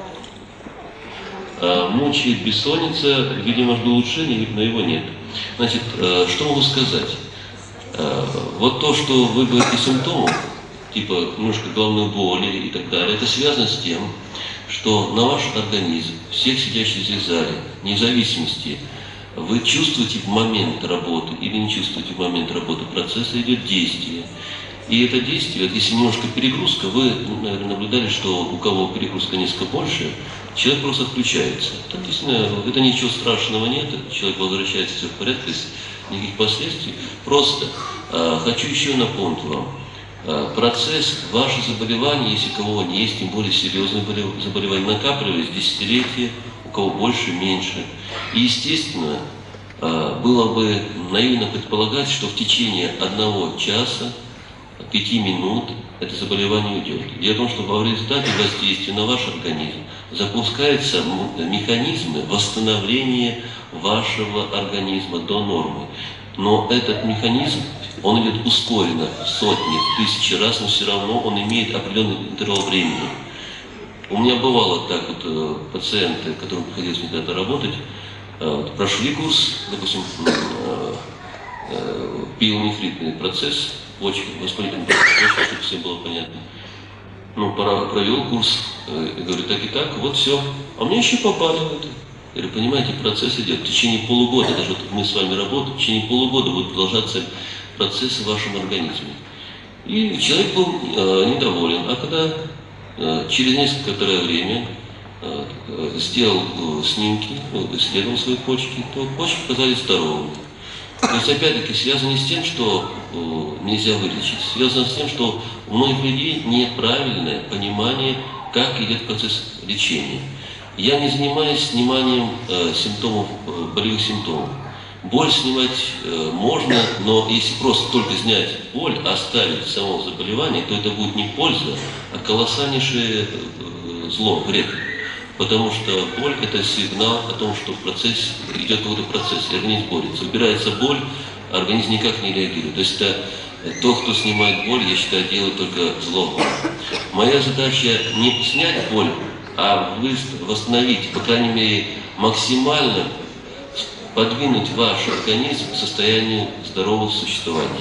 Мучает бессонница, видимо, жду улучшения, но его нет. Значит, что могу сказать? Вот то, что вы говорите симптомы, типа немножко головной боли и так далее, это связано с тем, что на ваш организм, всех сидящих здесь в зале, вне зависимости, вы чувствуете в момент работы или не чувствуете в момент работы процесса, идет действие. И это действие, если немножко перегрузка, вы, наверное, наблюдали, что у кого перегрузка несколько больше, человек просто включается. Там действительно, это ничего страшного нет, человек возвращается, все в порядке, без никаких последствий. Просто хочу еще напомнить вам, процесс, ваше заболевание, если у кого не есть, тем более серьезные заболевания, накапливались десятилетия, у кого больше, меньше. И, естественно, было бы наивно предполагать, что в течение 1 часа, 5 минут это заболевание уйдет. Дело в том, что в результате воздействия на ваш организм запускаются механизмы восстановления вашего организма до нормы. Но этот механизм, он идет ускоренно, в сотни, в тысячи раз, но все равно он имеет определенный интервал времени. У меня бывало так вот пациенты, которым приходилось когда-то работать, прошли курс, допустим, пиелонефритный процесс, воспалительный процесс, чтобы всем было понятно. Ну, провел курс, говорю, так и так, вот все. А мне еще попали в это. Я говорю, понимаете, процесс идет в течение полугода, даже вот мы с вами работаем, в течение полугода будет продолжаться процесс в вашем организме. И человек был недоволен. А когда через некоторое время сделал снимки, исследовал свои почки, то почки оказались здоровыми. То есть, опять-таки, связано не с тем, что нельзя вылечить, связано с тем, что у многих людей неправильное понимание, как идет процесс лечения. Я не занимаюсь сниманием симптомов, болевых симптомов. Боль снимать можно, но если просто только снять боль, оставить само заболевание, то это будет не польза, а колоссальнейшее зло, вред. Потому что боль – это сигнал о том, что идет какой-то процесс, и организм борется. Убирается боль, а организм никак не реагирует. То есть это то, кто снимает боль, я считаю, делает только зло. Моя задача не снять боль, а восстановить, по крайней мере, максимально подвинуть ваш организм к состоянию здорового существования.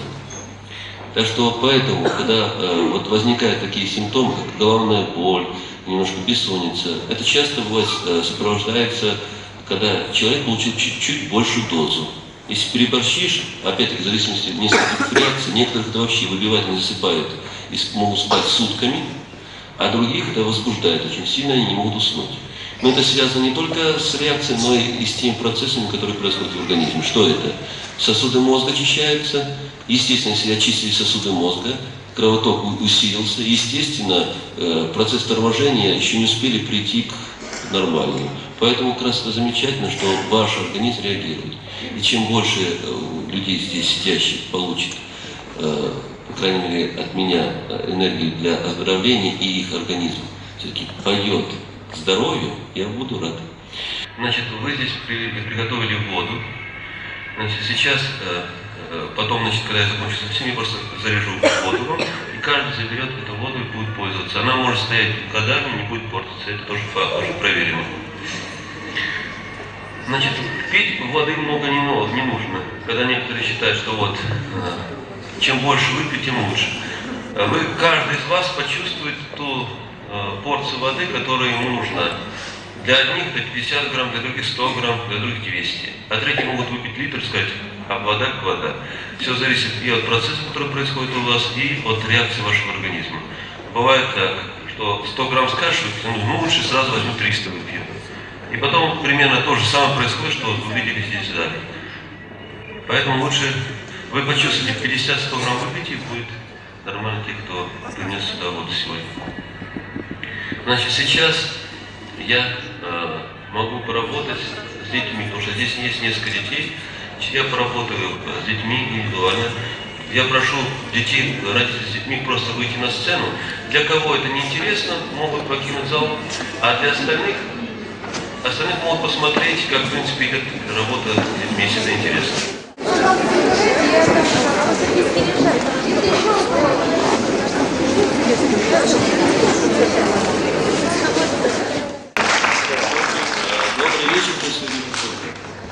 Так что поэтому, когда вот возникают такие симптомы, как головная боль, немножко бессонница, это часто бывает сопровождается, когда человек получил чуть-чуть большую дозу. Если переборщишь, опять-таки в зависимости от нескольких реакций, некоторых это вообще выбивает, не засыпают, и могут спать сутками, а других это возбуждает очень сильно, они не могут уснуть. Но это связано не только с реакцией, но и с теми процессами, которые происходят в организме. Что это? Сосуды мозга очищаются. Естественно, если очистили сосуды мозга, кровоток усилился. Естественно, процесс торможения еще не успели прийти к нормальному. Поэтому как раз это замечательно, что ваш организм реагирует. И чем больше людей здесь сидящих получит, по крайней мере, от меня энергию для оздоровления, и их организм все-таки поет к здоровью, я буду рад. Значит, вы здесь приготовили воду. Значит, сейчас, потом, значит, когда я закончу со всеми, я просто заряжу воду вам, и каждый заберет эту воду и будет пользоваться. Она может стоять годами, не будет портиться. Это тоже факт, уже проверено. Значит, пить воды много не нужно. Когда некоторые считают, что вот чем больше выпить, тем лучше. Каждый из вас почувствует ту порцию воды, которая ему нужна. Для одних это 50 грамм, для других 100 грамм, для других 200. А третьи могут выпить литр и сказать, а вода как вода. Все зависит и от процесса, который происходит у вас, и от реакции вашего организма. Бывает так, что 100 грамм скажешь выпить, ну лучше сразу возьму 300 выпью. И потом примерно то же самое происходит, что вы видели здесь далее. Поэтому лучше вы почувствуете 50-100 грамм выпить, и будет нормально те, кто принес сюда воду сегодня. Значит, сейчас я могу поработать с детьми, потому что здесь есть несколько детей. Я поработаю с детьми индивидуально. Я прошу детей, родителей с детьми просто выйти на сцену. Для кого это неинтересно, могут покинуть зал, а для остальных могут посмотреть, как, в принципе, идет работа с детьми, если это интересно. Добрый вечер, господин Петр.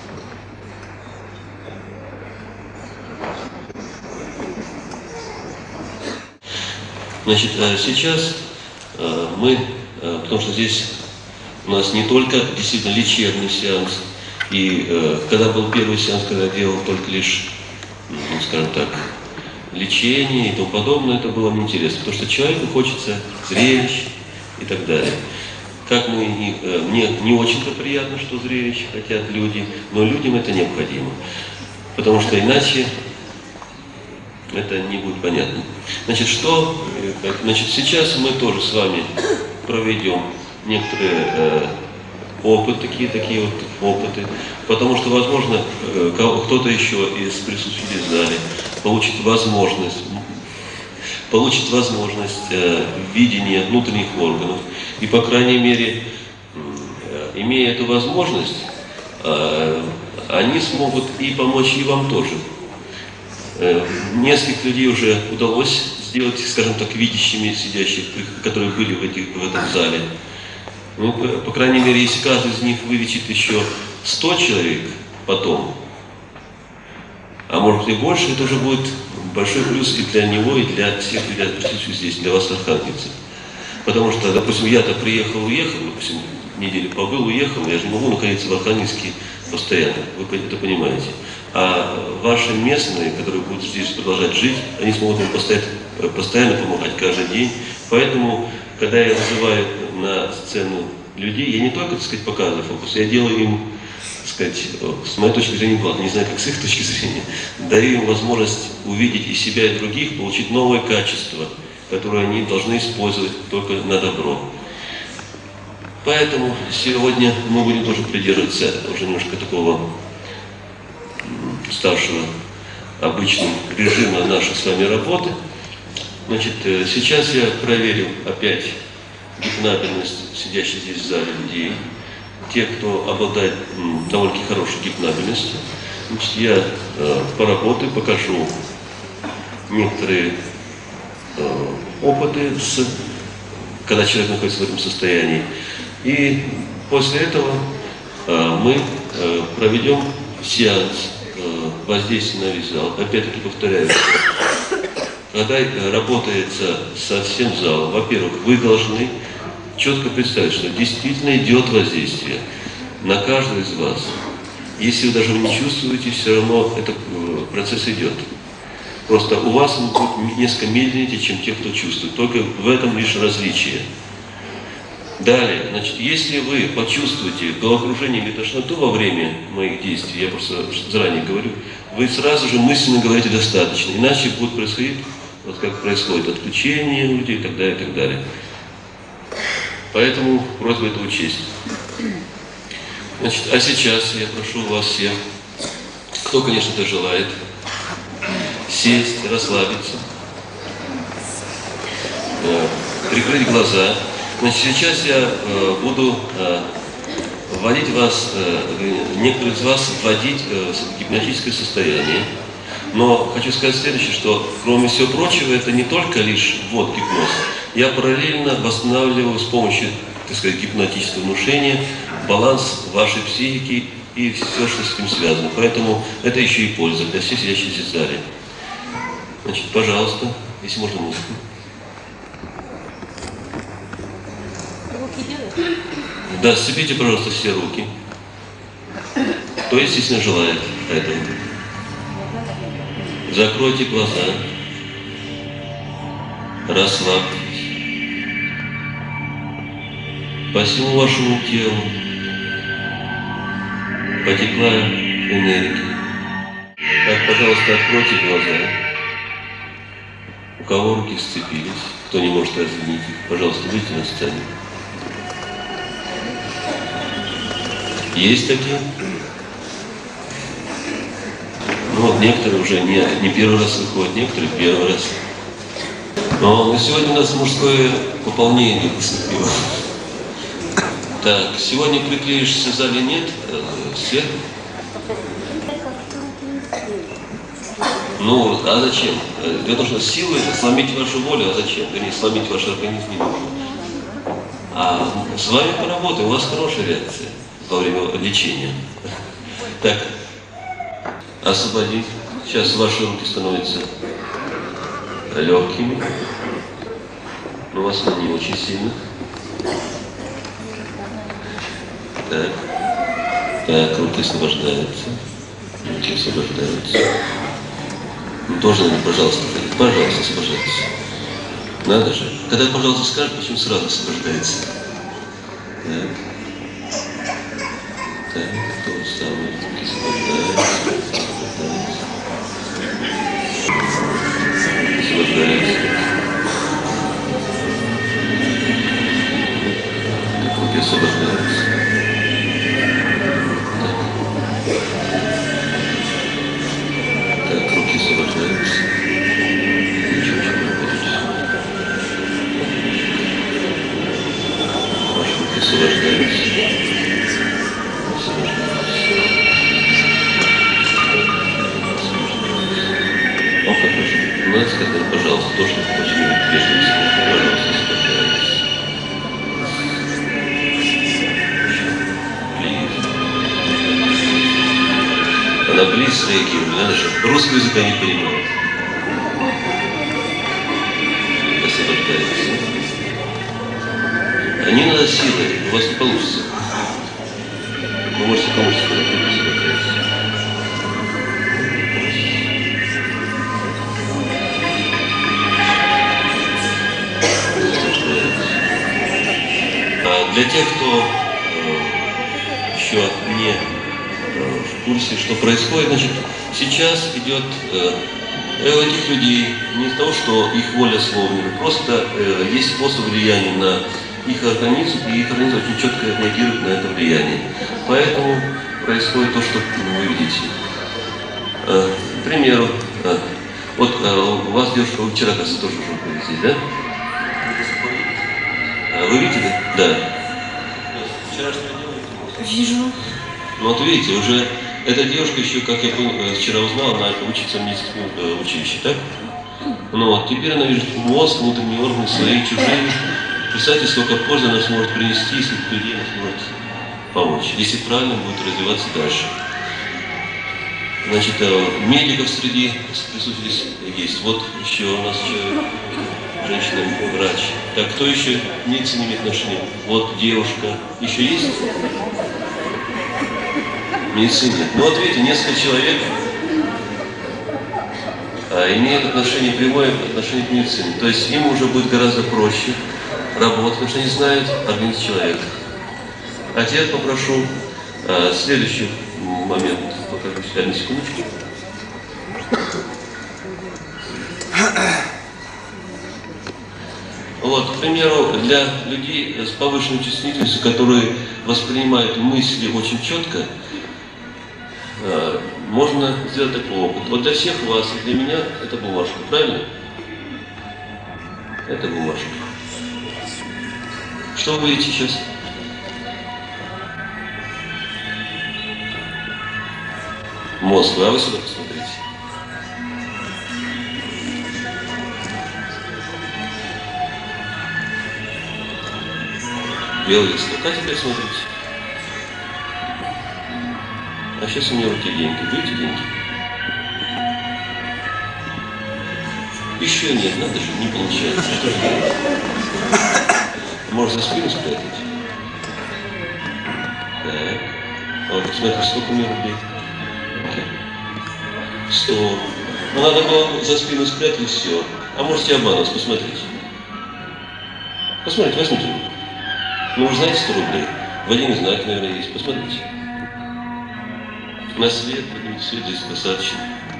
Значит, сейчас мы, потому что здесь у нас не только действительно лечебный сеанс, и когда был первый сеанс, когда я делал только лишь, ну, скажем так, лечение и тому подобное, это было неинтересно, потому что человеку хочется зрелищ и так далее. Как мне не очень-то приятно, что зрелище хотят люди, но людям это необходимо. Потому что иначе это не будет понятно. Значит, сейчас мы тоже с вами проведем некоторые такие вот опыты, потому что, возможно, кто-то еще из присутствующих в зале получит возможность видения внутренних органов. И, по крайней мере, имея эту возможность, они смогут и помочь и вам тоже. Нескольких людей уже удалось сделать, скажем так, видящими сидящих, которые были в этом зале. Ну, по крайней мере, если каждый из них вылечит еще 100 человек потом, а может быть и больше, это уже будет большой плюс и для него, и для всех ребят, присутствующих здесь, для вас, архангельцев. Потому что, допустим, я-то уехал, допустим, неделю побыл, уехал, я же не могу находиться в Архангельске постоянно, вы это понимаете. А ваши местные, которые будут здесь продолжать жить, они смогут вам постоянно помогать каждый день. Поэтому, когда я вызываю на сцену людей, я не только, так сказать, показываю фокус, я делаю им, так сказать, с моей точки зрения, не знаю, как с их точки зрения, даю им возможность увидеть и себя, и других, получить новое качество, которое они должны использовать только на добро. Поэтому сегодня мы будем тоже придерживаться уже немножко такого ставшего обычным режима нашей с вами работы. Значит, сейчас я проверю опять гипнабельность сидящих здесь в зале людей. Те, кто обладает довольно хорошей гипнабельностью. Значит, я поработаю, покажу некоторые опыты, когда человек находится в этом состоянии. И после этого мы проведем сеанс воздействия на весь зал. Опять-таки повторяю, когда работается со всем залом, во-первых, вы должны четко представить, что действительно идет воздействие на каждого из вас. Если вы даже не чувствуете, все равно этот процесс идет. Просто у вас он будет несколько медленнее, чем те, кто чувствует. Только в этом лишь различие. Далее, значит, если вы почувствуете головокружение или тошноту во время моих действий, я просто заранее говорю, вы сразу же мысленно говорите «достаточно», иначе будет происходить, вот как происходит отключение у людей и так далее, и так далее. Поэтому просьба это учесть. Значит, а сейчас я прошу вас всех, кто, конечно, это желает, сесть, расслабиться, прикрыть глаза. Значит, сейчас я буду вводить вас, некоторых из вас вводить в гипнотическое состояние. Но хочу сказать следующее, что кроме всего прочего, это не только лишь ввод гипноз. Я параллельно восстанавливаю с помощью, так сказать, гипнотического внушения баланс вашей психики и все, что с этим связано. Поэтому это еще и польза для всех сидящих здесь в зале. Значит, пожалуйста, если можно музыку. Да, сцепите, пожалуйста, все руки. Кто, естественно, желает этого. Закройте глаза. Расслабьтесь. По всему вашему телу потекла энергия. Так, пожалуйста, откройте глаза. У кого руки сцепились, кто не может разъединить их, пожалуйста, выйдите на сцену. Есть такие? Ну вот некоторые уже не первый раз выходят, некоторые первый раз. Но сегодня у нас мужское пополнение поступило. Так, сегодня приклеишься в зале нет? Все? Ну, а зачем? Для того, чтобы силой сломить вашу волю, а зачем? Вернее, сломить ваш организм не нужно. А с вами поработаем, у вас хорошая реакция во время лечения. Так, освободить. Сейчас ваши руки становятся легкими, но у вас они не очень сильно. Так, руки освобождаются. Руки освобождаются. Тоже надо, пожалуйста, ходить. Пожалуйста, освобождайтесь. Надо же. Когда, пожалуйста, скажешь, почему сразу освобождается. Так. Так, тот самый. Освобождается. Освобождается. Так, руки освобождаются. Так, руки освобождаются. Ничего не будет. Ваши руки освобождаются. Ну, хорошо. Надо сказать, пожалуйста, то, что очень вежливо. Пожалуйста, освобождайтесь. Она близ реагирует, надо же. Русский язык они понимают. Освобождайтесь. А не надо силой, у вас не получится. Вы можете кому-то сказать, освобождайтесь. Для тех, кто еще не в курсе, что происходит, значит, сейчас идет у этих людей не из того, что их воля сломлена, просто есть способ влияния на их организм, и их организм очень четко реагирует на это влияние. Поэтому происходит то, что вы видите. К примеру, вот у вас девушка, вы вчера, кажется, тоже уже были здесь, да? Вы видите? Да. Вчерашнего дела Вижу. Ну вот видите, уже эта девушка еще, как я вчера узнал, она учится в медицинском училище, так? Ну вот, теперь она видит мозг, внутренние органы, свои, чужие. Представьте, сколько пользы она сможет принести, если людей она сможет помочь, если правильно будет развиваться дальше. Значит, медиков среди присутствующих есть. Вот еще у нас человек, женщина-врач. Так, кто еще к медицине имеет отношение? Вот девушка. Еще есть? Медицине. Ну вот видите, несколько человек имеют отношение, прямое отношение к медицине. То есть им уже будет гораздо проще работать, потому что они знают организм человека. А теперь попрошу следующий момент. Покажу сюда на секундочку. Вот, к примеру, для людей с повышенной чувствительностью, которые воспринимают мысли очень четко, можно сделать такой опыт. Вот для всех вас и для меня это бумажка, правильно? Это бумажка. Что вы видите сейчас? Мозг, а вы сюда посмотрите. Белый листок. А теперь смотрите. А сейчас у меня в руке деньги. Видите деньги? Еще нет, надо же, не получается. Что же делать? Может за спину спрятать? Так. Вот, посмотрите, сколько у меня рублей. 100. Ну, надо было за спину спрятать и все. А можете обманывать, посмотрите. Посмотрите, возьмите. Ну, вы знаете 100 рублей. Водяный знак, наверное, есть. Посмотрите. На свет, поднимите свет, здесь достаточно.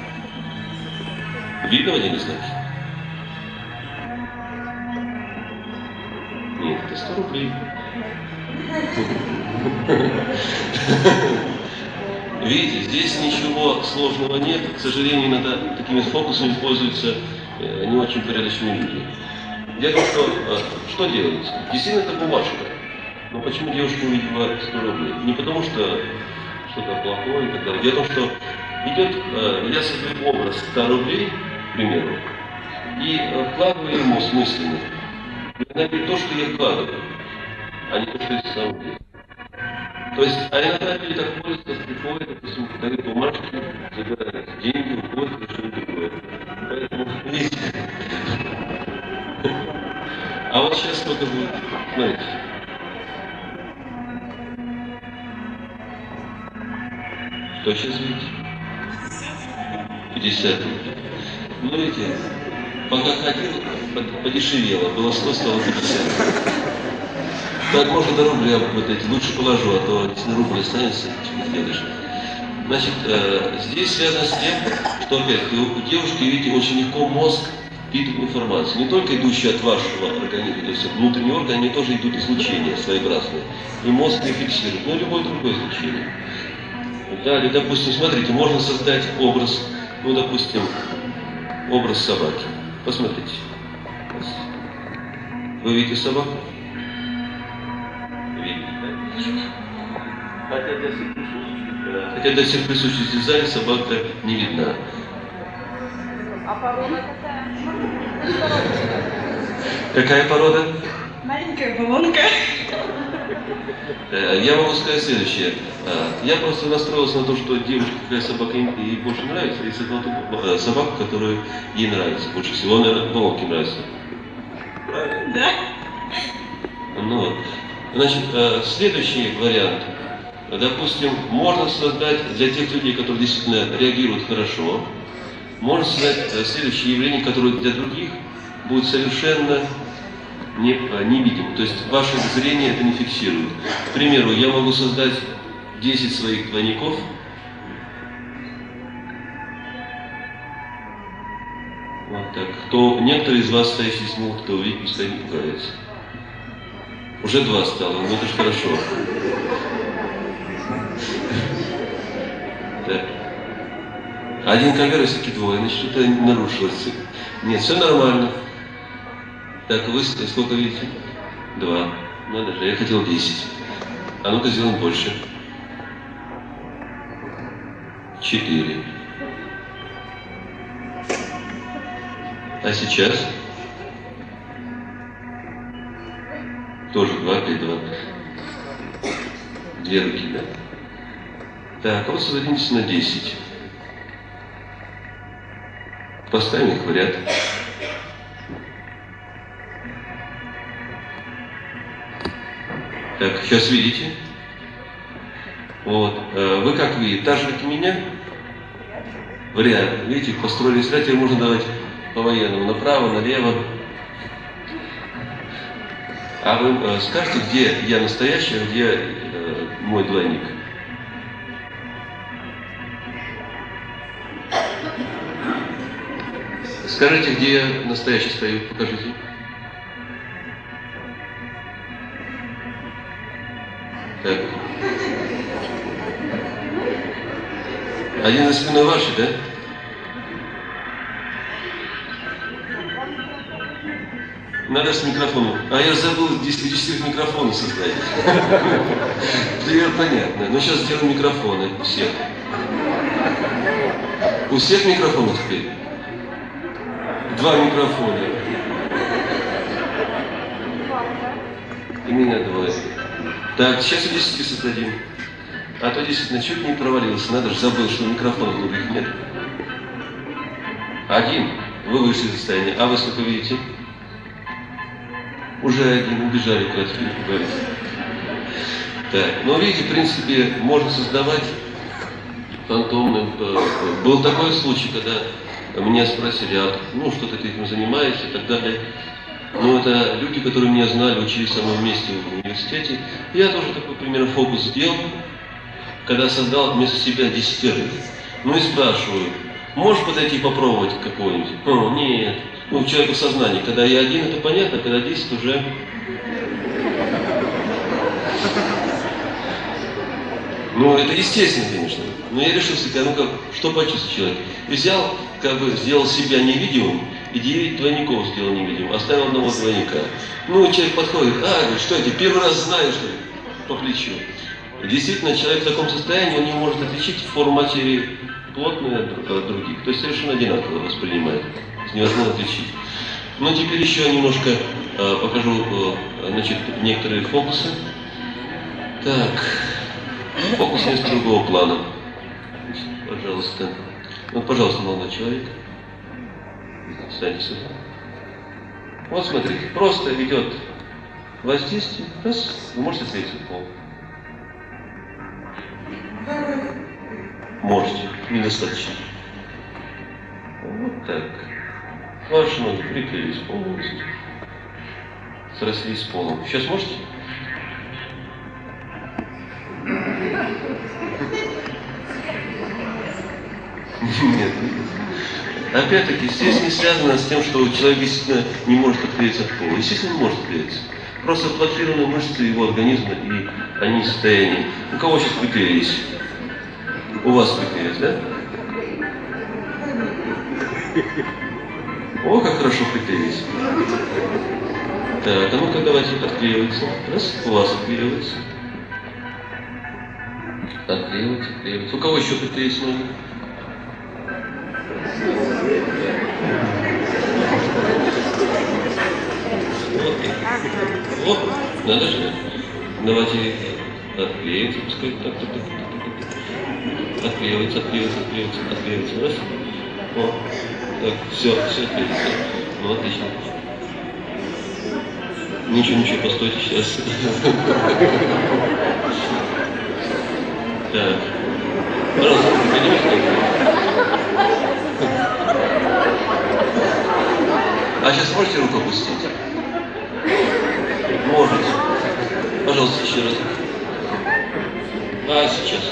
Видно водяный знак? Нет, это 100 рублей. Видите, здесь ничего сложного нет. К сожалению, иногда такими фокусами пользуются не очень порядочные люди. Дело в том, что делается. Действительно, это бумажка. Но почему девушка увидела 100 рублей? Не потому, что что-то плохое и так далее. Дело в том, что идет, я создаю образ 100 рублей, к примеру, и вкладываю ему смысленно. Иногда не то, что я вкладываю, а не то, что я сам делаю. То есть, а иногда люди так пользуются, приходят, допустим, дают бумажки, забирают деньги, уходят, и что-нибудь такое. Поэтому, видите. А вот сейчас сколько будет, смотрите. Что сейчас видите? 50 рублей. Ну, видите, пока ходил, подешевело. Было 100, стало 50. Так, можно до рубля эти лучше положу, а то если на рубль останется, что ты делаешь. Значит, здесь связано с тем, что опять у девушки, видите, очень легко мозг впитывает информацию. Не только идущие от вашего организма, то есть внутренние органы, они тоже идут излучения своеобразные. И мозг не фиксирует, но любое другое излучение. Далее, допустим, смотрите, можно создать образ, ну, допустим, образ собаки. Посмотрите. Вы видите собаку? Видите, да? Хотя для всех присутствующих в зале собака не видна. А порода какая? Какая порода? Маленькая баллонка. Я могу сказать следующее. Я просто настроился на то, что девушке какая собака ей больше нравится, и создал ту собаку, которая ей нравится больше всего. Наверное, баллонке нравится. Правильно? Да. Ну вот. Значит, следующий вариант. Допустим, можно создать для тех людей, которые действительно реагируют хорошо, можно создать следующее явление, которое для других будет совершенно невидимым. То есть ваше зрение это не фиксирует. К примеру, я могу создать 10 своих двойников. Вот так. Некоторые из вас, стоящие здесь, могут кто увидеть, пускай не пугаются. Уже 2 стало, ну это же хорошо. Так. Один ковер, все-таки 2, значит, что-то нарушилось. Нет, все нормально. Так, вы сколько видите? 2. Надо же, я хотел 10. А ну-ка сделаем больше. 4. А сейчас? Тоже 2, опять 2. 2 руки, да? Так, а вот создадимся на 10. Поставим их в ряд. Так, сейчас видите? Вот. Вы как видите? Так же, как и меня? В ряд. Видите, построили ряд, теперь можно давать по-военному. Направо, налево. А вы скажете, где я настоящий, а где мой двойник? Скажите, где я настоящий стою, покажите. Так. Один за спиной вашей, да? Надо с микрофоном. А я забыл 10 микрофоны создать. Пример понятно. Но сейчас сделаем микрофоны у всех. У всех микрофонов теперь? 2 микрофона. И меня 2. Так, сейчас у 10 создадим. А то действительно чуть не провалился. Надо же, забыл, что микрофонов других нет. 1. Вы вышли из состояния. А вы сколько видите? Уже 1. Убежали куда-то, не пугались. Так, ну видите, в принципе, можно создавать фантомный. Был такой случай, когда меня спросили, ну что ты этим занимаешься и так далее. Ну это люди, которые меня знали, учились со мной вместе в университете. Я тоже такой примерно фокус сделал, когда создал вместо себя 10. Ну и спрашиваю, можешь подойти и попробовать какой-нибудь? О, нет. Ну, человеку сознание. Когда я 1, это понятно, а когда 10 уже... Ну, это естественно, конечно. Но я решил себе, ну-ка, что почувствует человек. И взял, как бы, сделал себя невидимым, и 9 двойников сделал невидимым, оставил 1 двойника. Ну, человек подходит, говорит, что это, первый раз знаю, что ли? По плечу. Действительно, человек в таком состоянии, он не может отличить форму материи плотную от других. То есть совершенно одинаково воспринимает. Невозможно отличить. Ну, теперь еще немножко покажу, значит, некоторые фокусы. Так, фокус есть другого плана. Пожалуйста. Вот, пожалуйста, молодой человек. Встаньте сюда. Вот смотрите, просто идет воздействие. Раз, вы можете встретиться в пол. Можете, недостаточно. Вот так. Ваши ноги прикрылись полностью. Срослись с полом. Сейчас можете? Нет. Опять-таки, здесь не связано с тем, что человек действительно не может отклеиться от пола. Естественно, не может отклеиться. Просто блокированы мышцы его организма, и они в состоянии. У кого сейчас приклеились? У вас приклеились, да? О, как хорошо приклеились. Так, а ну-ка давайте отклеиваться. Раз, у вас отклеивается. Отклеивается, отклеивается. У кого еще приклеились ноги? Вот, надо же. Давайте отклеиваться, пускай. Так. Отклеивается, отклеивается. Раз. О, так, все отклеивается. Ну, отлично. Ничего, постойте сейчас. Так. Пожалуйста, поднимите. А сейчас можете руку опустить? Можете. Пожалуйста, еще раз. А сейчас?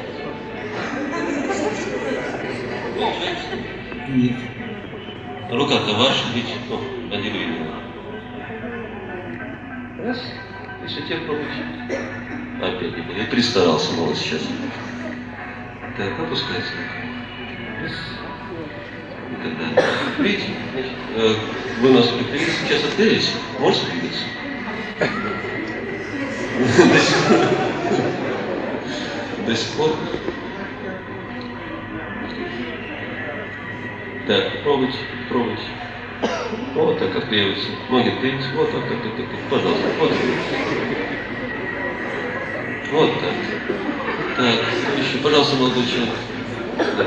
Нет. Рука-то ваша, ведь? О, один видно. Раз. И все теперь пробуйте. Опять не было. Я перестарался мало сейчас. Так, опускайте руку. Раз. И так далее. Видите? Значит, вы у нас приклеились, сейчас отклеились. Можете двигаться? До сих пор. Так, пробуйте. Вот так отклеиваются. Ноги отклеиваются. Вот так. Пожалуйста, вот так. Так, еще, пожалуйста, молодой человек. Да.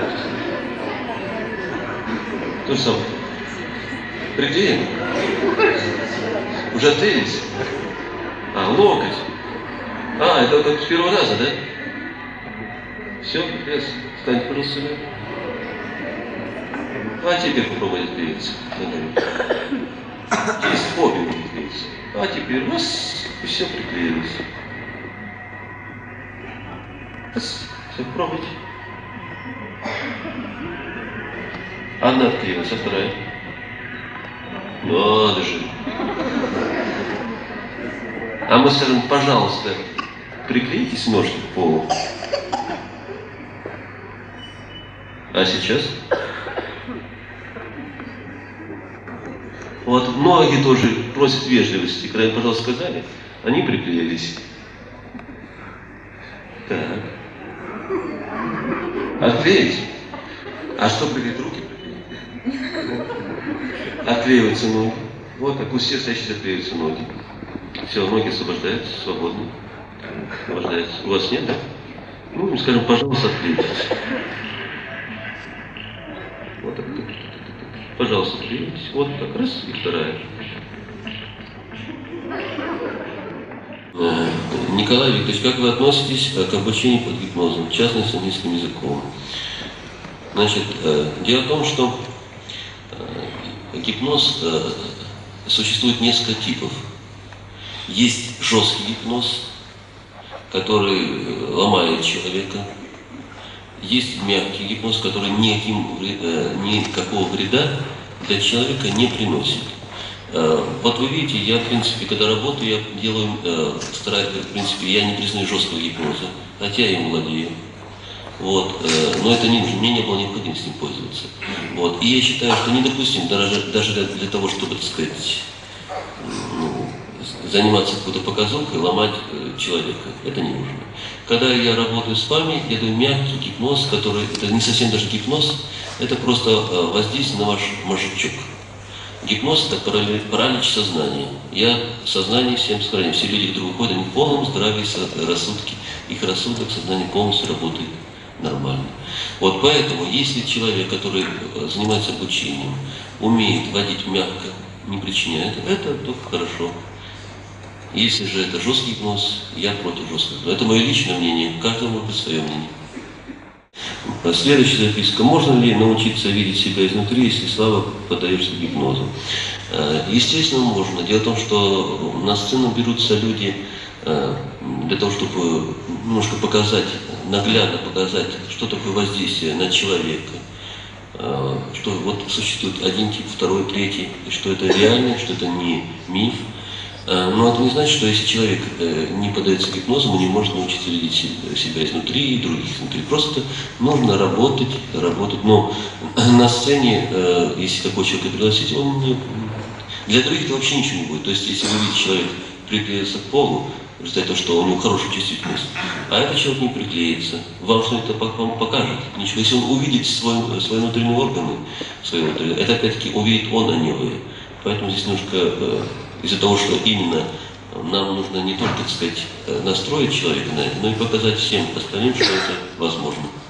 То же самое. Приклеим? Уже отклеились? А, локоть. А, это с первого раза, да? Все, прекрасно. Встаньте, пожалуйста, сюда. А теперь попробуйте двигаться. Есть обе двигаться. А теперь раз, и все приклеилось. Раз, все, пробуйте. Одна отклеилась, а вторая. Надо же. А мы скажем, пожалуйста, приклейтесь ножки к полу. А сейчас? Вот многие тоже просят вежливости. Когда им, пожалуйста, сказали, они приклеились. Так. Отклеить? А что приклеить? Руки приклеить? Отклеиваются ноги. Вот так у всех сейчас отклеиваются ноги. Все, ноги освобождаются, свободны. Освобождаются. У вас нет, да? Ну, мы скажем, пожалуйста, отклейтесь. Вот так. Пожалуйста, отклейтесь. Вот так, раз, и вторая. Николай Викторович, как вы относитесь к обучению под гипнозом, в частности, английским языком? Значит, дело в том, что гипноз существует несколько типов. Есть жесткий гипноз, который ломает человека. Есть мягкий гипноз, который никакого вреда для человека не приносит. Вот вы видите, я, в принципе, когда работаю, я делаю, стараюсь, в принципе, я не признаю жесткого гипноза, хотя я им владею. Вот, но это не нужно, мне не было необходимости им пользоваться. Вот, и я считаю, что недопустимо даже для того, чтобы, так сказать, заниматься какой-то показухой, ломать человека. Это не нужно. Когда я работаю с вами, я даю мягкий гипноз, который, это не совсем даже гипноз, это просто воздействие на ваш мозжечок. Гипноз – это паралич сознания. Я сознание всем сохраняю. Все люди, которые уходят, они в полном здравии рассудки. Их рассудок, сознание полностью работает нормально. Вот поэтому, если человек, который занимается обучением, умеет водить мягко, не причиняет, это только хорошо. Если же это жесткий гипноз, я против жесткого. Это мое личное мнение, каждому может быть свое мнение. Следующая записка. Можно ли научиться видеть себя изнутри, если слабо поддаешься гипнозу? Естественно, можно. Дело в том, что на сцену берутся люди для того, чтобы немножко показать, наглядно показать, что такое воздействие на человека. что вот существует один тип, второй, третий, и что это реально, что это не миф. Но это не значит, что если человек не поддается гипнозу, он не может научиться видеть себя изнутри и других изнутри. Просто нужно работать. Но на сцене, если такой человек пригласить, он не... Для других это вообще ничего не будет. То есть, если вы видите, человек приклеится к полу, в результате того, что у него хорошая чувствительность, а этот человек не приклеится, вам что это вам покажет? Ничего. Если он увидит свои внутренние органы, это опять-таки увидит он, а не вы. Поэтому здесь немножко из-за того, что именно нам нужно не только, так сказать, настроить человека на это, но и показать всем остальным, что это возможно.